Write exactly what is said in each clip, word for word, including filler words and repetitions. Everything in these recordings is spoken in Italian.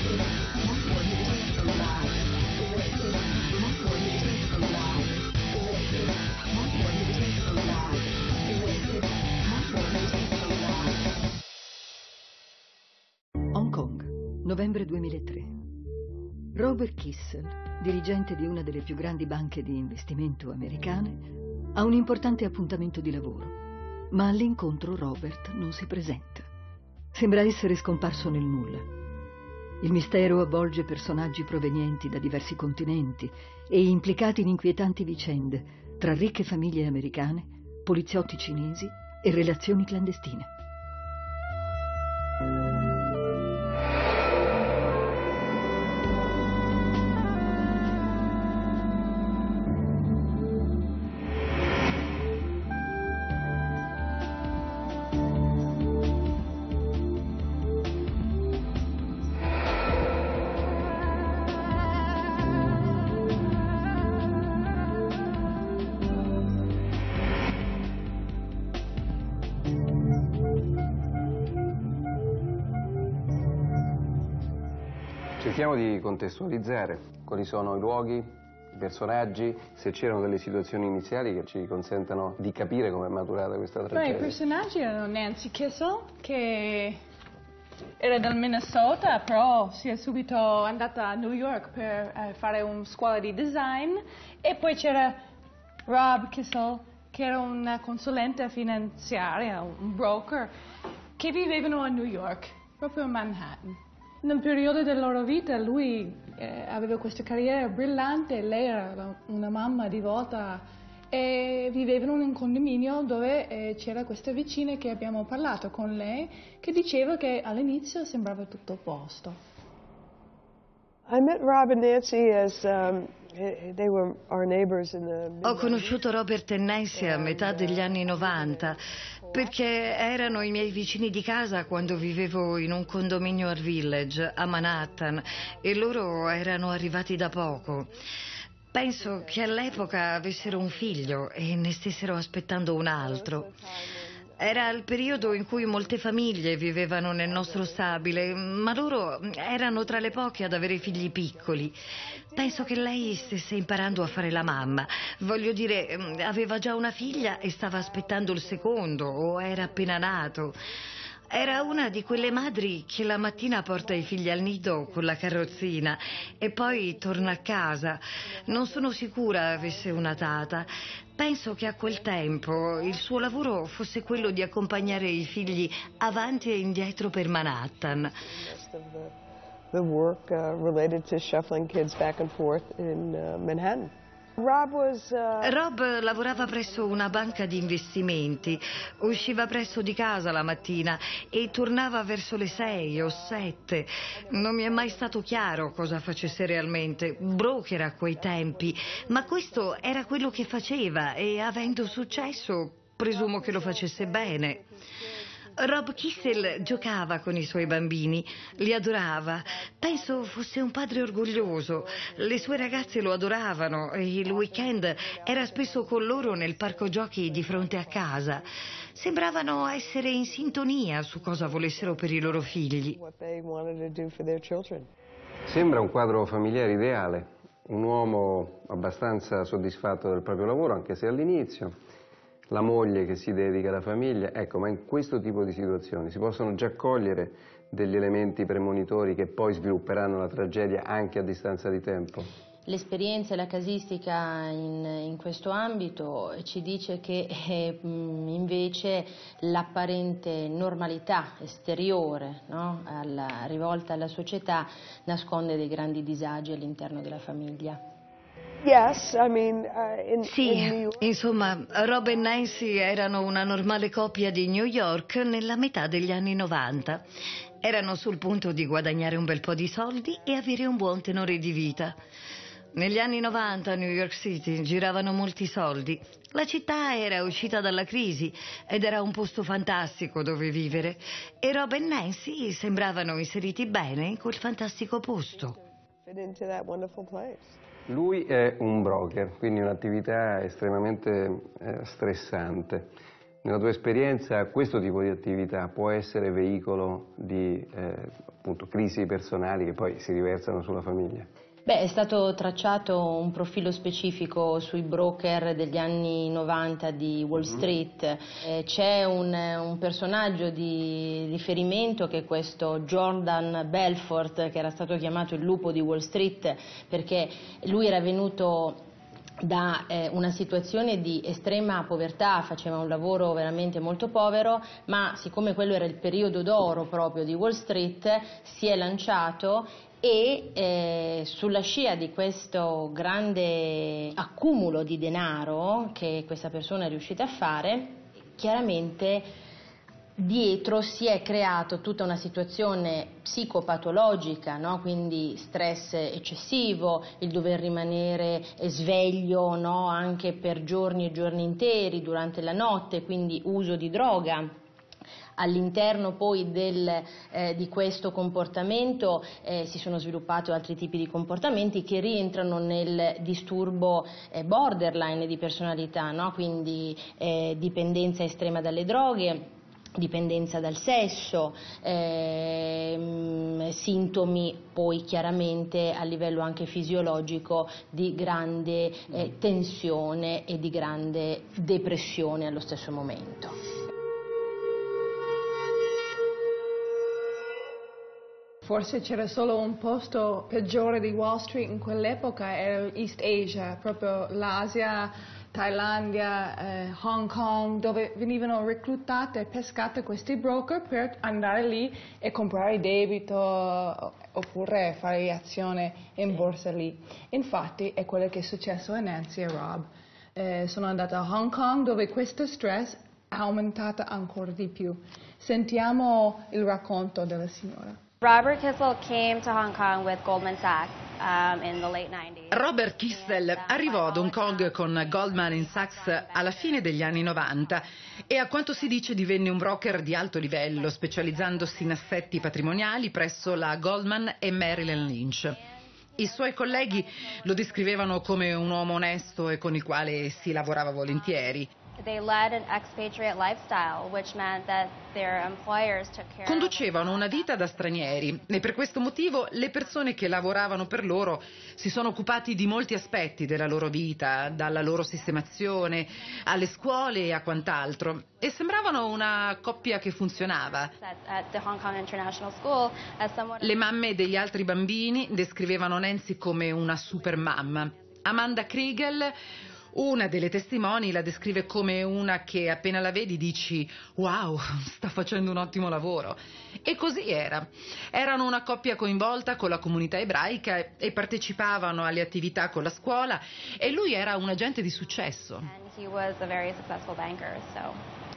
Hong Kong, novembre duemilatré. Robert Kissel, dirigente di una delle più grandi banche di investimento americane, ha un importante appuntamento di lavoro, ma all'incontro Robert non si presenta. Sembra essere scomparso nel nulla. Il mistero avvolge personaggi provenienti da diversi continenti e implicati in inquietanti vicende tra ricche famiglie americane, poliziotti cinesi e relazioni clandestine. Cerchiamo di contestualizzare quali sono i luoghi, i personaggi, se c'erano delle situazioni iniziali che ci consentano di capire come è maturata questa tragedia. Beh, i personaggi erano Nancy Kissel, che era del Minnesota, però si è subito andata a New York per eh, fare una scuola di design, e poi c'era Rob Kissel, che era un consulente finanziario, un broker, che vivevano a New York, proprio a Manhattan. Nel periodo della loro vita lui eh, aveva questa carriera brillante, lei era una mamma devota e vivevano in un condominio dove eh, c'era questa vicina che abbiamo parlato con lei, che diceva che all'inizio sembrava tutto a posto. I met Rob and Nancy as um, they were our neighbors in the Ho conosciuto Robert e Nancy a metà degli anni novanta perché erano i miei vicini di casa quando vivevo in un condominio al Village a Manhattan e loro erano arrivati da poco. Penso che all'epoca avessero un figlio e ne stessero aspettando un altro. Era il periodo in cui molte famiglie vivevano nel nostro stabile, ma loro erano tra le poche ad avere figli piccoli. Penso che lei stesse imparando a fare la mamma. Voglio dire, aveva già una figlia e stava aspettando il secondo, o era appena nato. Era una di quelle madri che la mattina porta i figli al nido con la carrozzina e poi torna a casa. Non sono sicura avesse una tata. Penso che a quel tempo il suo lavoro fosse quello di accompagnare i figli avanti e indietro per Manhattan. The work uh, related to shuffling kids back and forth in uh, Manhattan. Rob was, uh... Rob lavorava presso una banca di investimenti, usciva presto di casa la mattina e tornava verso le sei o sette. Non mi è mai stato chiaro cosa facesse realmente, broker a quei tempi, ma questo era quello che faceva e avendo successo presumo che lo facesse bene. Rob Kissel giocava con i suoi bambini, li adorava. Penso fosse un padre orgoglioso. Le sue ragazze lo adoravano e il weekend era spesso con loro nel parco giochi di fronte a casa. Sembravano essere in sintonia su cosa volessero per i loro figli. Sembra un quadro familiare ideale, un uomo abbastanza soddisfatto del proprio lavoro, anche se all'inizio. La moglie che si dedica alla famiglia, ecco, ma in questo tipo di situazioni si possono già cogliere degli elementi premonitori che poi svilupperanno la tragedia anche a distanza di tempo? L'esperienza e la casistica in, in questo ambito ci dice che eh, invece l'apparente normalità esteriore, no, alla, rivolta alla società nasconde dei grandi disagi all'interno della famiglia. Yes, I mean, uh, in, sì, in New York... insomma, Rob e Nancy erano una normale coppia di New York nella metà degli anni novanta. Erano sul punto di guadagnare un bel po' di soldi e avere un buon tenore di vita. Negli anni novanta a New York City giravano molti soldi. La città era uscita dalla crisi ed era un posto fantastico dove vivere. E Rob e Nancy sembravano inseriti bene in quel fantastico posto. Lui è un broker, quindi un'attività estremamente eh, stressante. Nella tua esperienza questo tipo di attività può essere veicolo di eh, appunto, crisi personali che poi si riversano sulla famiglia? Beh, è stato tracciato un profilo specifico sui broker degli anni novanta di Wall Street. Eh, c'è un, un personaggio di riferimento che è questo Jordan Belfort, che era stato chiamato il lupo di Wall Street, perché lui era venuto da eh, una situazione di estrema povertà, faceva un lavoro veramente molto povero, ma siccome quello era il periodo d'oro proprio di Wall Street, si è lanciato e eh, sulla scia di questo grande accumulo di denaro che questa persona è riuscita a fare, chiaramente dietro si è creato tutta una situazione psicopatologica, no? Quindi stress eccessivo, il dover rimanere sveglio, no? Anche per giorni e giorni interi durante la notte, quindi uso di droga. All'interno poi del, eh, di questo comportamento eh, si sono sviluppati altri tipi di comportamenti che rientrano nel disturbo eh, borderline di personalità, no? Quindi eh, dipendenza estrema dalle droghe, dipendenza dal sesso, ehm, sintomi poi chiaramente a livello anche fisiologico di grande eh, tensione e di grande depressione allo stesso momento. Forse c'era solo un posto peggiore di Wall Street in quell'epoca, era East Asia, proprio l'Asia, Thailandia, eh, Hong Kong, dove venivano reclutate e pescate questi broker per andare lì e comprare debito oppure fare azione in borsa lì. Infatti è quello che è successo a Nancy e Rob. Eh, sono andata a Hong Kong dove questo stress è aumentato ancora di più. Sentiamo il racconto della signora. Robert Kissel came to Hong Kong with Goldman Sachs um, in the late nineties. Robert Kissel arrivò ad Hong Kong con Goldman Sachs alla fine degli anni novanta e a quanto si dice divenne un broker di alto livello, specializzandosi in assetti patrimoniali presso la Goldman e Merrill Lynch. I suoi colleghi lo descrivevano come un uomo onesto e con il quale si lavorava volentieri. They led an expatriate lifestyle, which meant that their employers took care of... Conducevano una vita da stranieri e per questo motivo le persone che lavoravano per loro si sono occupati di molti aspetti della loro vita, dalla loro sistemazione alle scuole e a quant'altro, e sembravano una coppia che funzionava. At the Hong Kong International School, as someone... Le mamme degli altri bambini descrivevano Nancy come una super mamma. Amanda Kriegel, una delle testimoni, la descrive come una che appena la vedi dici wow, sta facendo un ottimo lavoro. E così era. Erano una coppia coinvolta con la comunità ebraica e partecipavano alle attività con la scuola e lui era un agente di successo. And he was a very successful banker, so.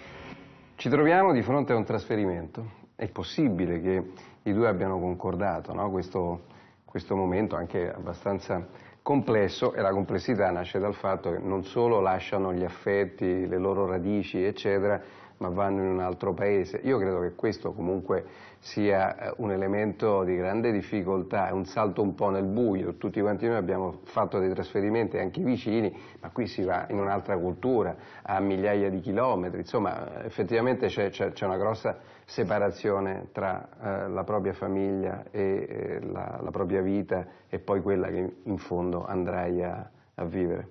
Ci troviamo di fronte a un trasferimento. È possibile che i due abbiano concordato, no? questo, questo momento anche abbastanza complesso, e la complessità nasce dal fatto che non solo lasciano gli affetti, le loro radici eccetera, ma vanno in un altro paese. Io credo che questo comunque sia un elemento di grande difficoltà, è un salto un po' nel buio. Tutti quanti noi abbiamo fatto dei trasferimenti anche vicini, ma qui si va in un'altra cultura, a migliaia di chilometri, insomma effettivamente c'è, c'è, c'è una grossa separazione tra eh, la propria famiglia e eh, la, la propria vita e poi quella che in fondo andrai a, a vivere.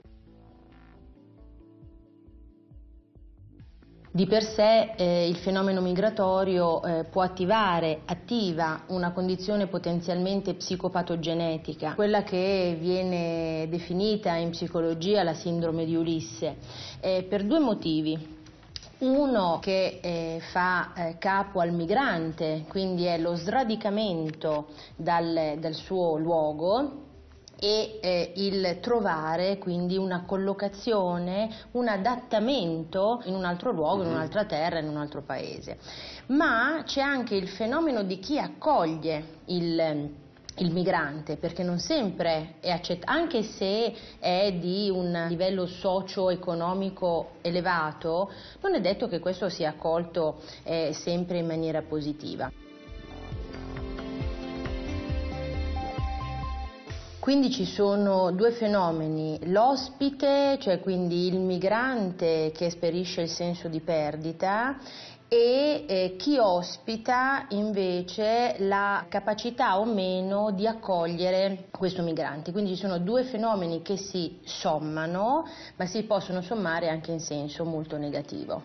Di per sé eh, il fenomeno migratorio eh, può attivare, attiva una condizione potenzialmente psicopatogenetica, quella che viene definita in psicologia la sindrome di Ulisse, eh, per due motivi. Uno che eh, fa eh, capo al migrante, quindi è lo sradicamento dal, dal suo luogo, e eh, il trovare quindi una collocazione, un adattamento in un altro luogo, in un'altra terra, in un altro paese. Ma c'è anche il fenomeno di chi accoglie il, il migrante, perché non sempre è accettato, anche se è di un livello socio-economico elevato, non è detto che questo sia accolto eh, sempre in maniera positiva. Quindi ci sono due fenomeni, l'ospite, cioè quindi il migrante che esperisce il senso di perdita, e eh, chi ospita invece la capacità o meno di accogliere questo migrante. Quindi ci sono due fenomeni che si sommano, ma si possono sommare anche in senso molto negativo.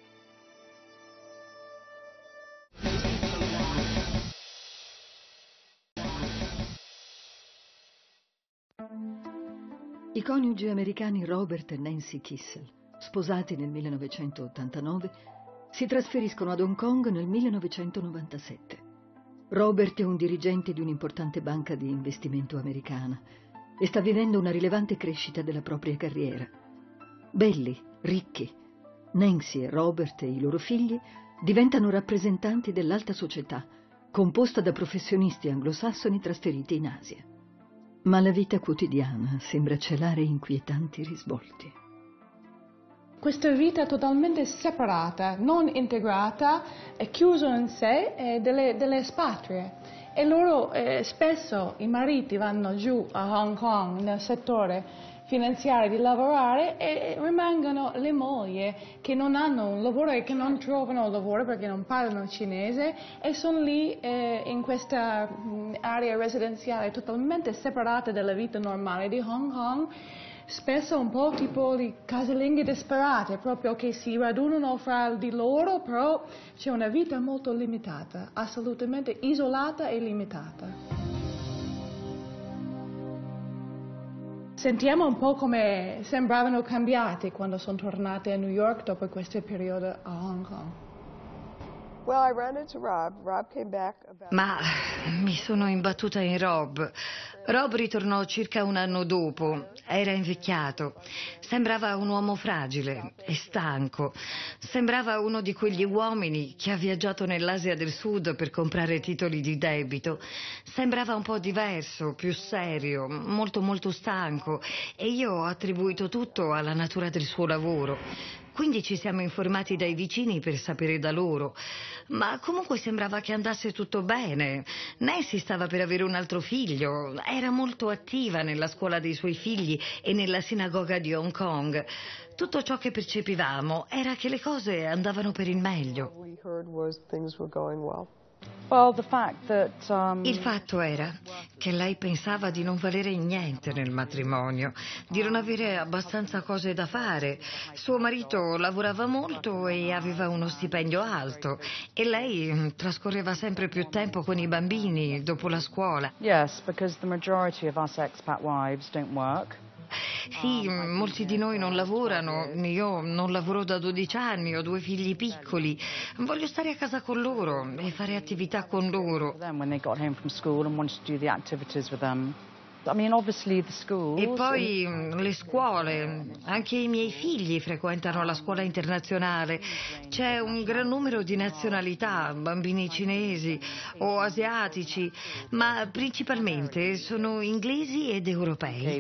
I coniugi americani Robert e Nancy Kissel, sposati nel millenovecentottantanove, si trasferiscono ad Hong Kong nel millenovecentonovantasette. Robert è un dirigente di un'importante banca di investimento americana e sta vivendo una rilevante crescita della propria carriera. Belli, ricchi, Nancy e Robert e i loro figli diventano rappresentanti dell'alta società, composta da professionisti anglosassoni trasferiti in Asia. Ma la vita quotidiana sembra celare inquietanti risvolti. Questa vita totalmente separata, non integrata, è chiusa in sé, è delle, delle espatrie. E loro eh, spesso, i mariti vanno giù a Hong Kong nel settore finanziario di lavorare e rimangono le mogli che non hanno un lavoro e che non trovano lavoro perché non parlano cinese e sono lì eh, in questa mh, area residenziale totalmente separata dalla vita normale di Hong Kong. Spesso un po' tipo di casalinghe disperate, proprio che si radunano fra di loro, però c'è una vita molto limitata, assolutamente isolata e limitata. Sentiamo un po' come sembravano cambiati quando sono tornate a New York dopo questo periodo a Hong Kong. Well, I ran into Rob. Rob came back about... Ma mi sono imbattuta in Rob. Rob ritornò circa un anno dopo. Era invecchiato. Sembrava un uomo fragile e stanco. Sembrava uno di quegli uomini che ha viaggiato nell'Asia del Sud per comprare titoli di debito. Sembrava un po' diverso, più serio, molto molto stanco. E io ho attribuito tutto alla natura del suo lavoro. Quindi ci siamo informati dai vicini per sapere da loro. Ma comunque sembrava che andasse tutto bene. Nancy stava per avere un altro figlio. Era molto attiva nella scuola dei suoi figli e nella sinagoga di Hong Kong. Tutto ciò che percepivamo era che le cose andavano per il meglio. We heard was things were going well. Well, the fact that, um... Il fatto era che lei pensava di non valere niente nel matrimonio, di non avere abbastanza cose da fare. Suo marito lavorava molto e aveva uno stipendio alto e lei trascorreva sempre più tempo con i bambini dopo la scuola. Yes, because the majority of us expat wives don't work. Sì, molti di noi non lavorano, io non lavoro da dodici anni, ho due figli piccoli, voglio stare a casa con loro e fare attività con loro. E poi le scuole, anche i miei figli frequentano la scuola internazionale, c'è un gran numero di nazionalità, bambini cinesi o asiatici, ma principalmente sono inglesi ed europei.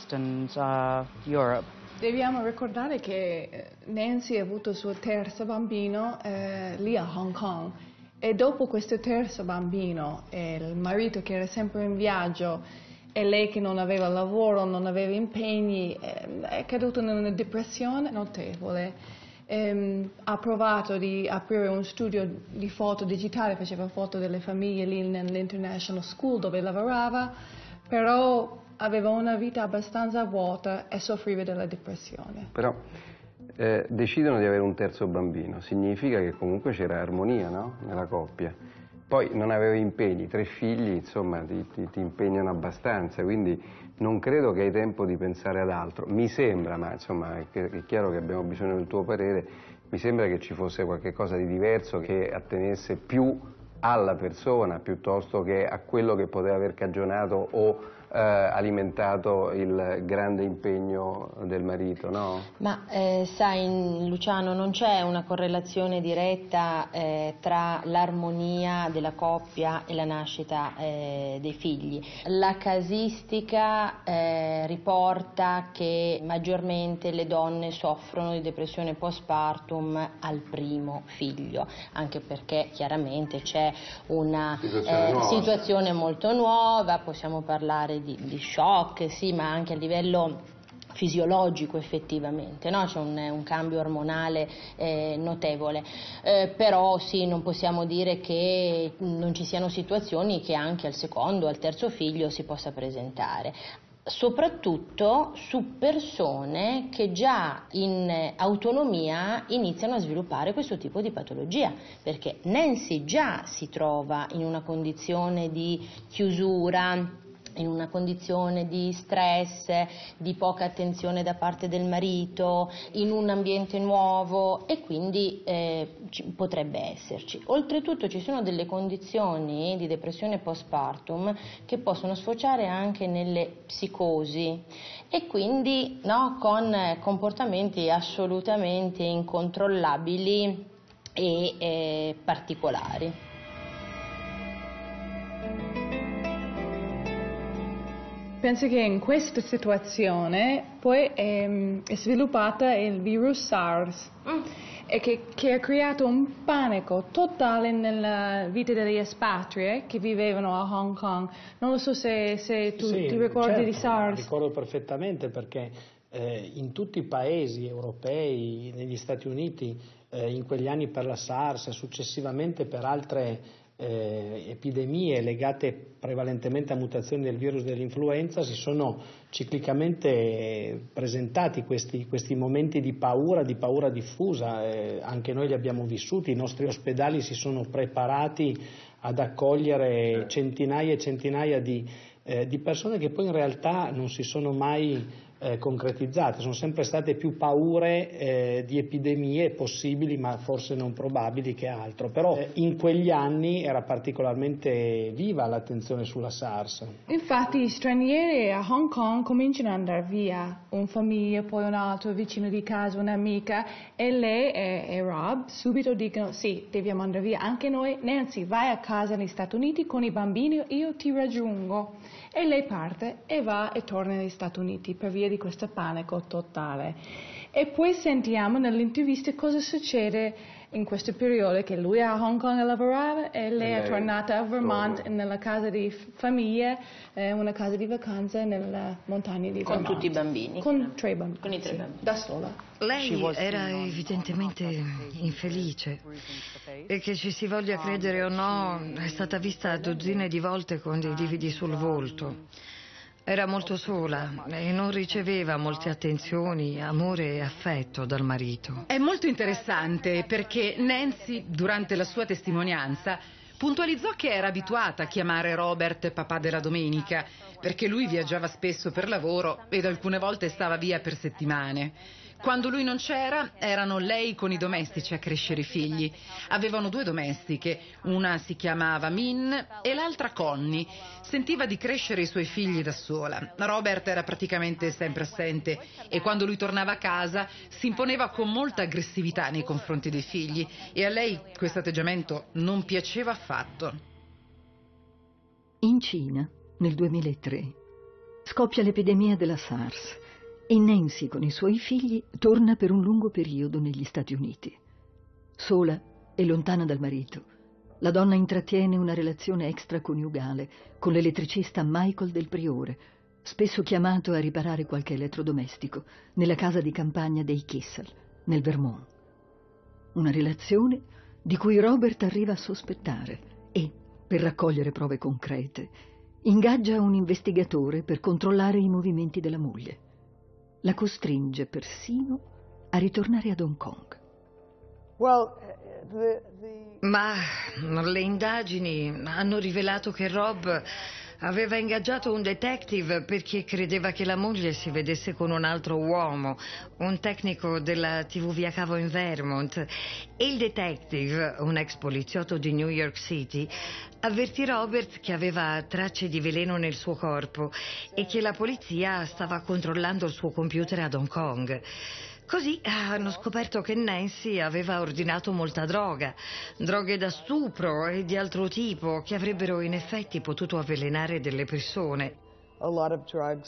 Dobbiamo ricordare che Nancy ha avuto il suo terzo bambino eh, lì a Hong Kong e dopo questo terzo bambino e il marito che era sempre in viaggio e lei che non aveva lavoro, non aveva impegni, eh, è caduta in una depressione notevole. Eh, ha provato di aprire un studio di foto digitale, faceva foto delle famiglie lì nell'International School dove lavorava, però aveva una vita abbastanza vuota e soffriva della depressione. Però eh, decidono di avere un terzo bambino, significa che comunque c'era armonia, no? Nella coppia. Poi non avevo impegni, tre figli, insomma, ti, ti, ti impegnano abbastanza, quindi non credo che hai tempo di pensare ad altro. Mi sembra, ma insomma è, è chiaro che abbiamo bisogno del tuo parere, mi sembra che ci fosse qualche cosa di diverso che attenesse più alla persona piuttosto che a quello che poteva aver cagionato o eh, alimentato il grande impegno del marito, no? Ma eh, sai Luciano, non c'è una correlazione diretta eh, tra l'armonia della coppia e la nascita eh, dei figli. La casistica eh, riporta che maggiormente le donne soffrono di depressione postpartum al primo figlio, anche perché chiaramente c'è è una situazione, eh, nuova. situazione molto nuova, possiamo parlare di, di shock, sì, ma anche a livello fisiologico effettivamente, no? C'è un, un cambio ormonale eh, notevole, eh, però sì, non possiamo dire che non ci siano situazioni che anche al secondo, al terzo figlio si possa presentare, soprattutto su persone che già in autonomia iniziano a sviluppare questo tipo di patologia, perché Nancy già si trova in una condizione di chiusura, in una condizione di stress, di poca attenzione da parte del marito, in un ambiente nuovo, e quindi eh, ci, potrebbe esserci. Oltretutto ci sono delle condizioni di depressione postpartum che possono sfociare anche nelle psicosi e quindi, no, con comportamenti assolutamente incontrollabili e eh, particolari. Penso che in questa situazione poi è, è sviluppata il virus SARS mm. e che, che ha creato un panico totale nella vita degli espatri che vivevano a Hong Kong. Non lo so se, se tu sì, ti ricordi certo, di SARS. Ricordo perfettamente perché eh, in tutti i paesi europei, negli Stati Uniti, eh, in quegli anni per la SARS, successivamente per altre Eh, epidemie legate prevalentemente a mutazioni del virus dell'influenza, si sono ciclicamente presentati questi, questi momenti di paura, di paura diffusa, eh, anche noi li abbiamo vissuti, i nostri ospedali si sono preparati ad accogliere centinaia e centinaia di, eh, di persone che poi in realtà non si sono mai Eh, concretizzate, sono sempre state più paure eh, di epidemie possibili ma forse non probabili che altro, però eh, in quegli anni era particolarmente viva l'attenzione sulla SARS. Infatti gli stranieri a Hong Kong cominciano ad andare via, un famiglia, poi un altro vicino di casa, un'amica, e lei e, e Rob subito dicono sì, dobbiamo andare via anche noi. Nancy, vai a casa negli Stati Uniti con i bambini, io ti raggiungo. E lei parte e va e torna negli Stati Uniti per via di questo panico totale. E poi sentiamo nell'intervista cosa succede in questo periodo, che lui a Hong Kong lavorava e lei, lei è tornata a Vermont torna. nella casa di famiglia, eh, una casa di vacanza nelle montagne di con Vermont. Con tutti i bambini? Con tre bambini. Con i tre sì, bambini. Da sola. Lei era evidentemente infelice e, che ci si voglia credere o no, è stata vista dozzine di volte con dei lividi sul volto. Era molto sola e non riceveva molte attenzioni, amore e affetto dal marito. È molto interessante perché Nancy, durante la sua testimonianza, puntualizzò che era abituata a chiamare Robert papà della domenica, perché lui viaggiava spesso per lavoro ed alcune volte stava via per settimane. Quando lui non c'era, erano lei con i domestici a crescere i figli. Avevano due domestiche, una si chiamava Min e l'altra Connie. Sentiva di crescere i suoi figli da sola. Robert era praticamente sempre assente e quando lui tornava a casa si imponeva con molta aggressività nei confronti dei figli e a lei questo atteggiamento non piaceva affatto. In Cina, nel duemilatré, scoppia l'epidemia della SARS. E Nancy con i suoi figli torna per un lungo periodo negli Stati Uniti. Sola e lontana dal marito, la donna intrattiene una relazione extraconiugale con l'elettricista Michael Del Priore, spesso chiamato a riparare qualche elettrodomestico nella casa di campagna dei Kissel, nel Vermont. Una relazione di cui Robert arriva a sospettare e, per raccogliere prove concrete, ingaggia un investigatore per controllare i movimenti della moglie. La costringe persino a ritornare ad Hong Kong. Well, the, the... Ma le indagini hanno rivelato che Rob aveva ingaggiato un detective perché credeva che la moglie si vedesse con un altro uomo, un tecnico della tivù via cavo in Vermont. E il detective, un ex poliziotto di New York City, avvertì Robert che aveva tracce di veleno nel suo corpo e che la polizia stava controllando il suo computer ad Hong Kong. Così hanno scoperto che Nancy aveva ordinato molta droga, droghe da stupro e di altro tipo che avrebbero in effetti potuto avvelenare delle persone. A lot of drugs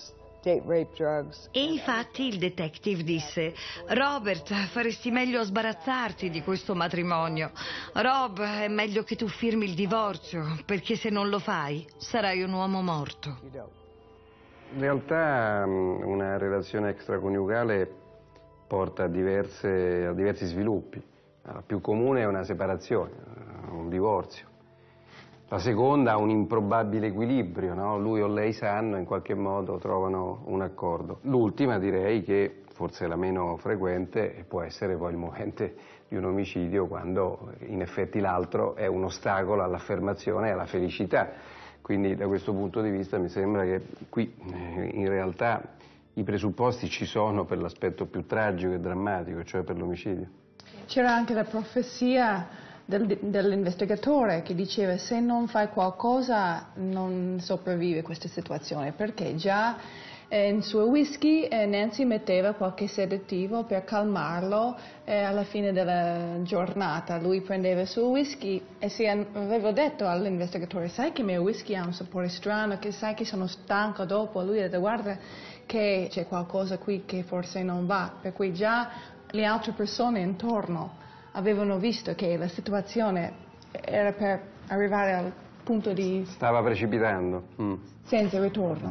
date rape drugs. E infatti il detective disse: Robert, faresti meglio a sbarazzarti di questo matrimonio. Rob, è meglio che tu firmi il divorzio, perché se non lo fai sarai un uomo morto. In realtà una relazione extraconiugale porta a, diverse, a diversi sviluppi. La più comune è una separazione, un divorzio. La seconda, un improbabile equilibrio, no? Lui o lei sanno, in qualche modo trovano un accordo. L'ultima direi che forse è la meno frequente, può essere poi il momento di un omicidio, quando in effetti l'altro è un ostacolo all'affermazione e alla felicità. Quindi da questo punto di vista mi sembra che qui eh, in realtà i presupposti ci sono per l'aspetto più tragico e drammatico, cioè per l'omicidio. C'era anche la profezia del, dell'investigatore che diceva: se non fai qualcosa non sopravvive questa situazione, perché già eh, in suo whisky eh, Nancy metteva qualche sedativo per calmarlo eh, alla fine della giornata. Lui prendeva il suo whisky e si aveva detto all'investigatore: sai che il mio whisky ha un sapore strano, che sai che sono stanco dopo. Lui ha detto: guarda che c'è qualcosa qui che forse non va, per cui già le altre persone intorno avevano visto che la situazione era per arrivare al punto di... Stava precipitando. Mm. Senza ritorno.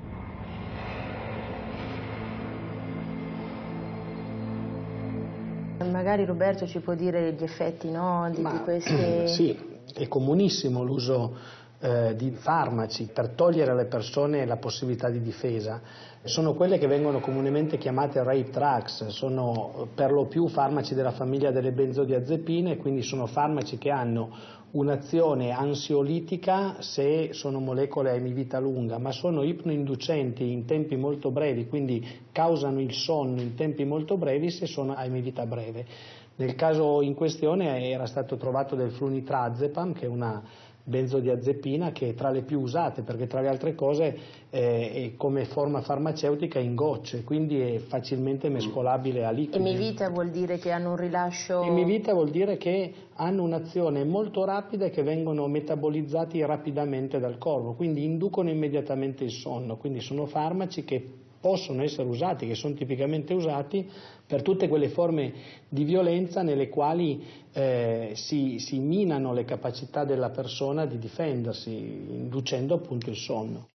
Magari Roberto ci può dire gli effetti, no, di, Ma, di queste... Sì, è comunissimo l'uso eh, di farmaci per togliere alle persone la possibilità di difesa. Sono quelle che vengono comunemente chiamate rape drugs, sono per lo più farmaci della famiglia delle benzodiazepine, quindi sono farmaci che hanno un'azione ansiolitica se sono molecole a emivita lunga, ma sono ipnoinducenti in tempi molto brevi, quindi causano il sonno in tempi molto brevi se sono a emivita breve. Nel caso in questione era stato trovato del flunitrazepam, che è una benzodiazepina che è tra le più usate, perché tra le altre cose eh, è come forma farmaceutica in gocce, quindi è facilmente mescolabile a liquidi. Emivita vuol dire che hanno un rilascio... Emivita vuol dire che hanno un'azione molto rapida e che vengono metabolizzati rapidamente dal corpo, quindi inducono immediatamente il sonno, quindi sono farmaci che possono essere usati, che sono tipicamente usati per tutte quelle forme di violenza nelle quali eh, si, si minano le capacità della persona di difendersi, inducendo appunto il sonno.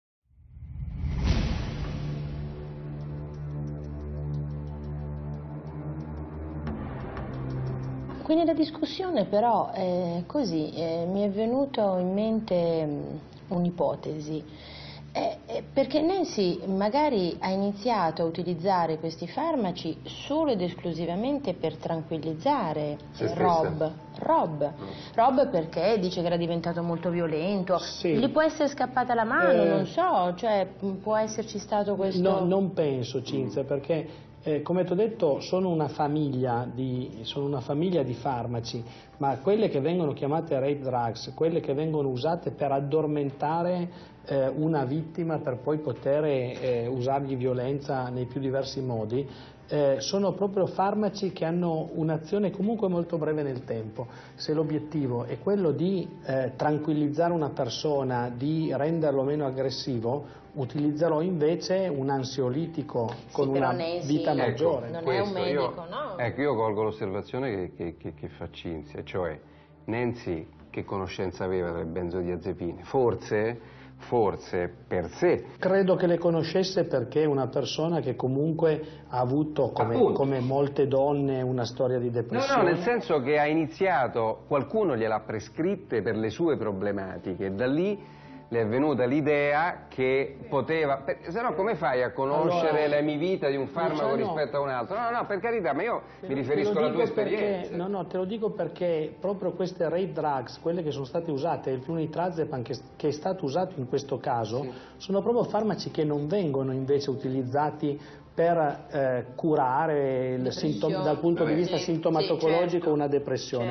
Qui nella discussione però eh, così eh, mi è venuto in mente mh, un'ipotesi. Eh, eh, perché Nancy magari ha iniziato a utilizzare questi farmaci solo ed esclusivamente per tranquillizzare Se Rob. Rob. Mm. Rob perché dice che era diventato molto violento, sì. Gli può essere scappata la mano, eh, non so, cioè può esserci stato questo... No, non penso, Cinzia, perché eh, come ti ho detto sono una famiglia di, sono una famiglia di farmaci, ma quelle che vengono chiamate rape drugs, quelle che vengono usate per addormentare eh, una vittima per poi poter eh, usargli violenza nei più diversi modi, eh, sono proprio farmaci che hanno un'azione comunque molto breve nel tempo. Se l'obiettivo è quello di eh, tranquillizzare una persona, di renderlo meno aggressivo, utilizzerò invece un ansiolitico con sì, una Nancy, vita maggiore. Non Questo, è un medico, io, no? Ecco, io colgo l'osservazione che, che, che, che fa Cinzia, cioè Nancy che conoscenza aveva delle benzodiazepine? Forse, forse per sé. Credo che le conoscesse perché è una persona che comunque ha avuto, come, come molte donne, una storia di depressione. No, no, nel senso che ha iniziato, qualcuno gliel'ha prescritte per le sue problematiche e da lì le è venuta l'idea che poteva, se no come fai a conoscere allora, l'emivita di un farmaco cioè no. rispetto a un altro? No, no, per carità, ma io te mi riferisco alla tua esperienza. Perché, no, no, te lo dico perché proprio queste rape drugs, quelle che sono state usate, il flunitrazepam che, che è stato usato in questo caso, sì. sono proprio farmaci che non vengono invece utilizzati per eh, curare il sintom- dal punto Vabbè, di vista sì, sintomatologico sì, certo. una depressione. Certo.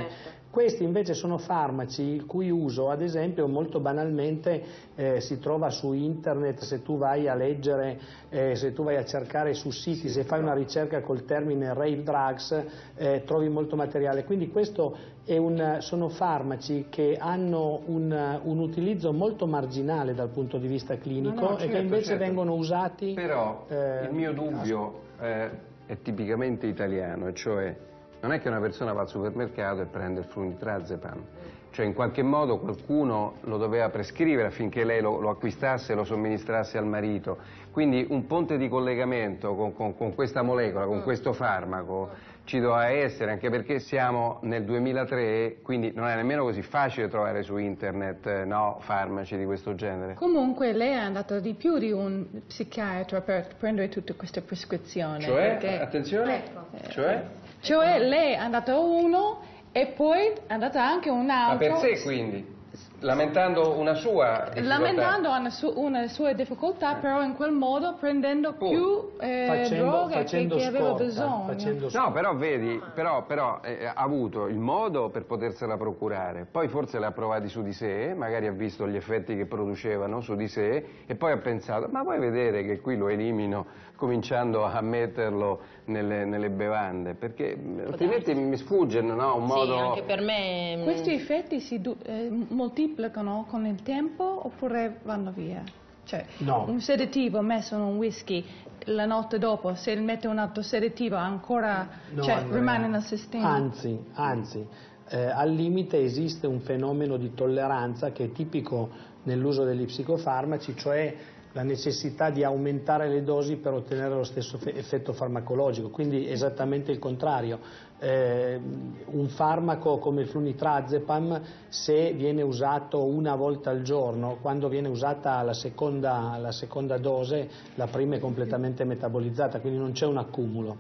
Questi invece sono farmaci il cui uso, ad esempio, molto banalmente eh, si trova su internet. Se tu vai a leggere, eh, se tu vai a cercare su siti, se fai una ricerca col termine rave drugs, eh, trovi molto materiale. Quindi questo è un, sono farmaci che hanno un, un utilizzo molto marginale dal punto di vista clinico, no, no, certo, e che invece certo. vengono usati. Però eh, il mio dubbio eh, è tipicamente italiano, e cioè non è che una persona va al supermercato e prende il flunitrazepam, cioè in qualche modo qualcuno lo doveva prescrivere affinché lei lo, lo acquistasse e lo somministrasse al marito, quindi un ponte di collegamento con, con, con questa molecola, con questo farmaco ci doveva essere, anche perché siamo nel duemilatré, quindi non è nemmeno così facile trovare su internet no, farmaci di questo genere. Comunque lei è andata di più di un psichiatra per prendere tutte queste prescrizioni. Cioè, perché... attenzione, ecco. cioè? Cioè lei è andata uno e poi è andata anche un altro. Ma per sé quindi? Lamentando una sua difficoltà? Lamentando una, su, una sua difficoltà, però in quel modo prendendo più eh, facendo, droghe facendo che, che aveva scorta, bisogno. facendo No, però vedi, però, però eh, ha avuto il modo per potersela procurare, poi forse le ha provati su di sé, magari ha visto gli effetti che producevano su di sé e poi ha pensato, ma vuoi vedere che qui lo elimino cominciando a metterlo nelle, nelle bevande, perché altrimenti mi sfugge, no? Un modo... Sì, anche per me... Questi effetti si eh, moltiplicano con il tempo oppure vanno via? Cioè, no. Un sedativo messo in un whisky la notte dopo, se mette un altro sedativo ancora no, cioè, Andrea, rimane nel sistema? Anzi, anzi eh, al limite esiste un fenomeno di tolleranza che è tipico nell'uso degli psicofarmaci, cioè la necessità di aumentare le dosi per ottenere lo stesso effetto farmacologico, quindi esattamente il contrario. Eh, un farmaco come il flunitrazepam, se viene usato una volta al giorno, quando viene usata la seconda, la seconda dose, la prima è completamente metabolizzata, quindi non c'è un accumulo.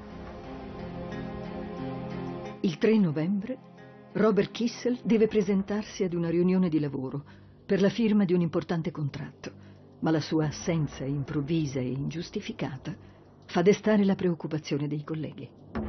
Il tre novembre Robert Kissel deve presentarsi ad una riunione di lavoro per la firma di un importante contratto. Ma la sua assenza improvvisa e ingiustificata fa destare la preoccupazione dei colleghi.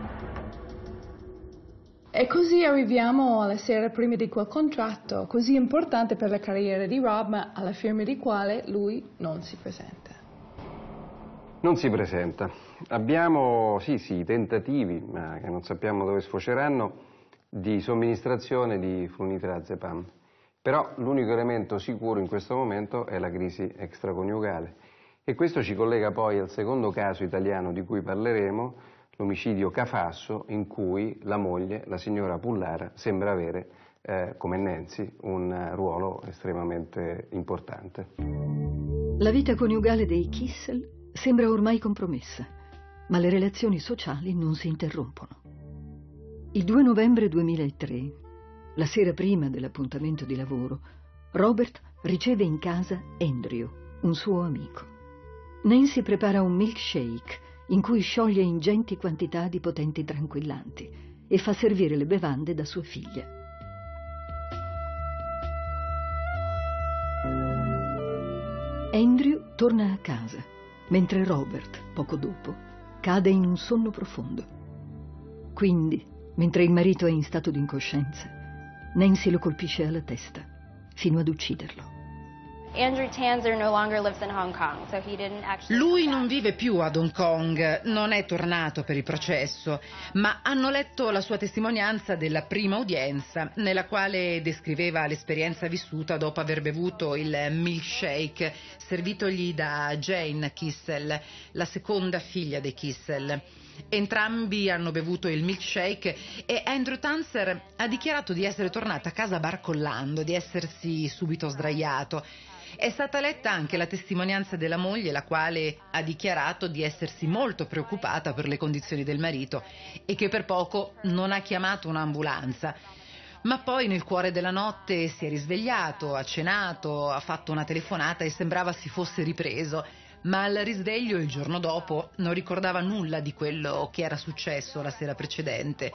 E così arriviamo alla sera prima di quel contratto, così importante per la carriera di Rob, ma alla firma di quale lui non si presenta. Non si presenta. Abbiamo, sì, sì, tentativi, ma che non sappiamo dove sfoceranno, di somministrazione di flunitrazepam. Però l'unico elemento sicuro in questo momento è la crisi extraconiugale e questo ci collega poi al secondo caso italiano di cui parleremo, l'omicidio Cafasso, in cui la moglie, la signora Pullara, sembra avere, eh, come Nancy, un ruolo estremamente importante. La vita coniugale dei Kissel sembra ormai compromessa, ma le relazioni sociali non si interrompono. Il due novembre duemilatré, la sera prima dell'appuntamento di lavoro, Robert riceve in casa Andrew, un suo amico. Nancy prepara un milkshake in cui scioglie ingenti quantità di potenti tranquillanti e fa servire le bevande da sua figlia. Andrew torna a casa, mentre Robert, poco dopo, cade in un sonno profondo. Quindi, mentre il marito è in stato di incoscienza, Nancy lo colpisce alla testa, fino ad ucciderlo. Andrew Tanzer no longer lives in Hong Kong, so he didn't actually... Lui non vive più ad Hong Kong, non è tornato per il processo, ma hanno letto la sua testimonianza della prima udienza, nella quale descriveva l'esperienza vissuta dopo aver bevuto il milkshake servitogli da Jane Kissel, la seconda figlia dei Kissel. Entrambi hanno bevuto il milkshake e Andrew Tanzer ha dichiarato di essere tornato a casa barcollando, di essersi subito sdraiato. È stata letta anche la testimonianza della moglie, la quale ha dichiarato di essersi molto preoccupata per le condizioni del marito e che per poco non ha chiamato un'ambulanza. Ma poi nel cuore della notte si è risvegliato, ha cenato, ha fatto una telefonata e sembrava si fosse ripreso. Ma al risveglio il giorno dopo non ricordava nulla di quello che era successo la sera precedente.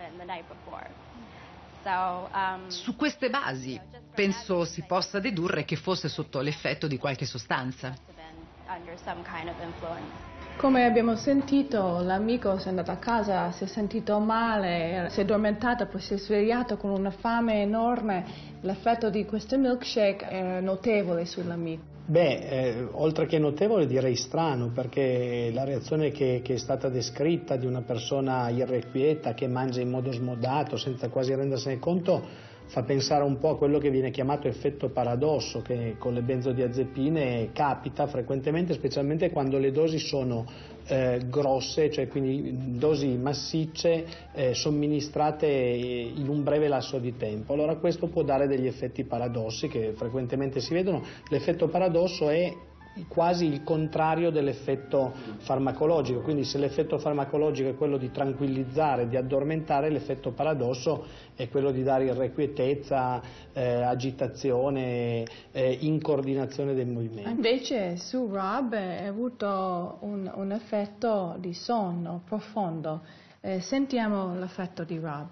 Su queste basi penso si possa dedurre che fosse sotto l'effetto di qualche sostanza. Come abbiamo sentito, l'amico si è andato a casa, si è sentito male, si è addormentato, poi si è svegliato con una fame enorme. L'effetto di questo milkshake è notevole sull'amico. Beh, eh, oltre che notevole direi strano, perché la reazione che, che è stata descritta di una persona irrequieta che mangia in modo smodato senza quasi rendersene conto fa pensare un po' a quello che viene chiamato effetto paradosso, che con le benzodiazepine capita frequentemente, specialmente quando le dosi sono eh, grosse, cioè quindi dosi massicce eh, somministrate in un breve lasso di tempo. Allora questo può dare degli effetti paradossi che frequentemente si vedono. L'effetto paradosso è quasi il contrario dell'effetto farmacologico, quindi se l'effetto farmacologico è quello di tranquillizzare, di addormentare, l'effetto paradosso è quello di dare irrequietezza, eh, agitazione, eh, incoordinazione dei movimenti. Invece su Rob è avuto un, un effetto di sonno profondo. Eh, sentiamo l'effetto di Rob.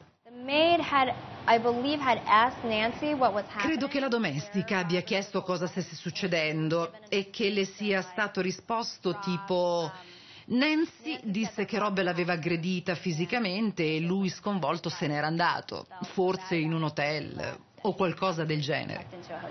Credo che la domestica abbia chiesto cosa stesse succedendo e che le sia stato risposto tipo: Nancy disse che Rob l'aveva aggredita fisicamente e lui sconvolto se n'era andato, forse in un hotel o qualcosa del genere.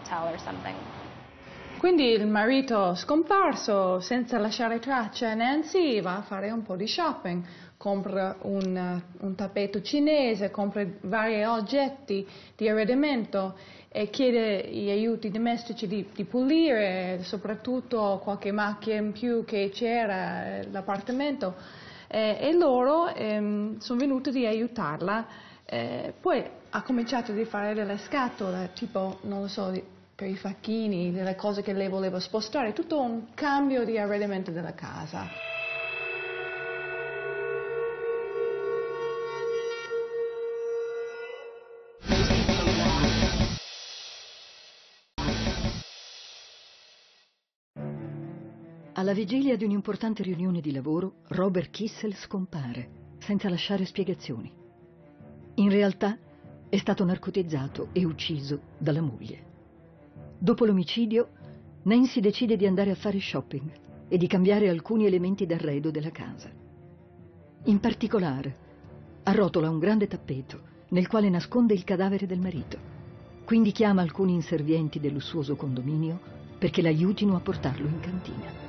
Quindi il marito scomparso senza lasciare tracce. Nancy va a fare un po' di shopping, compra un, un tappeto cinese, compra vari oggetti di arredamento e chiede gli aiuti domestici di, di pulire, soprattutto qualche macchia in più che c'era l'appartamento, eh, e loro ehm, sono venuti di aiutarla. Eh, poi ha cominciato a fare delle scatole, tipo, non lo so, di, per i facchini, delle cose che lei voleva spostare, tutto un cambio di arredamento della casa. Alla vigilia di un'importante riunione di lavoro, Robert Kissel scompare, senza lasciare spiegazioni. In realtà è stato narcotizzato e ucciso dalla moglie. Dopo l'omicidio, Nancy decide di andare a fare shopping e di cambiare alcuni elementi d'arredo della casa. In particolare, arrotola un grande tappeto nel quale nasconde il cadavere del marito. Quindi chiama alcuni inservienti del lussuoso condominio perché l'aiutino a portarlo in cantina.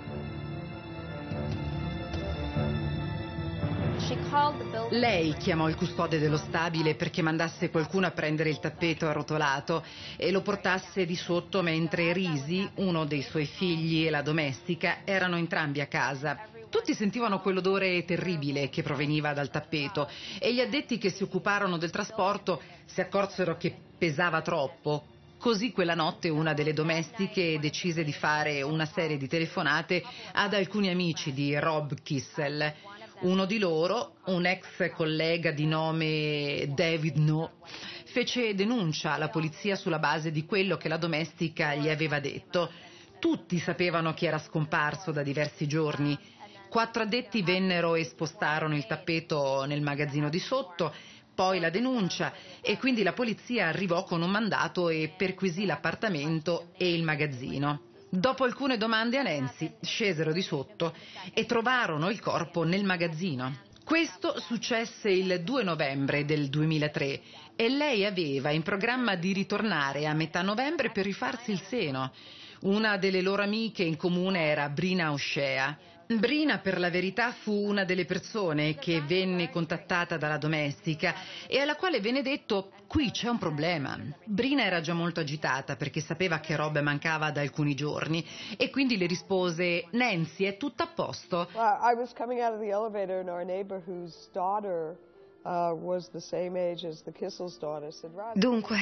Lei chiamò il custode dello stabile perché mandasse qualcuno a prendere il tappeto arrotolato e lo portasse di sotto mentre Risi, uno dei suoi figli e la domestica erano entrambi a casa. Tutti sentivano quell'odore terribile che proveniva dal tappeto e gli addetti che si occuparono del trasporto si accorsero che pesava troppo. Così quella notte una delle domestiche decise di fare una serie di telefonate ad alcuni amici di Rob Kissel. Uno di loro, un ex collega di nome David No, fece denuncia alla polizia sulla base di quello che la domestica gli aveva detto. Tutti sapevano che era scomparso da diversi giorni. Quattro addetti vennero e spostarono il tappeto nel magazzino di sotto, poi la denuncia e quindi la polizia arrivò con un mandato e perquisì l'appartamento e il magazzino. Dopo alcune domande a Nancy, scesero di sotto e trovarono il corpo nel magazzino. Questo successe il due novembre del duemilatré e lei aveva in programma di ritornare a metà novembre per rifarsi il seno. Una delle loro amiche in comune era Brina O'Shea. Brina, per la verità, fu una delle persone che venne contattata dalla domestica e alla quale venne detto: qui c'è un problema. Brina era già molto agitata perché sapeva che Rob mancava da alcuni giorni e quindi le rispose: Nancy, è tutto a posto? Well, I was coming out of the elevator and our neighbor whose daughter uh, was the same age as the Kissel's daughter said, Rob. Dunque,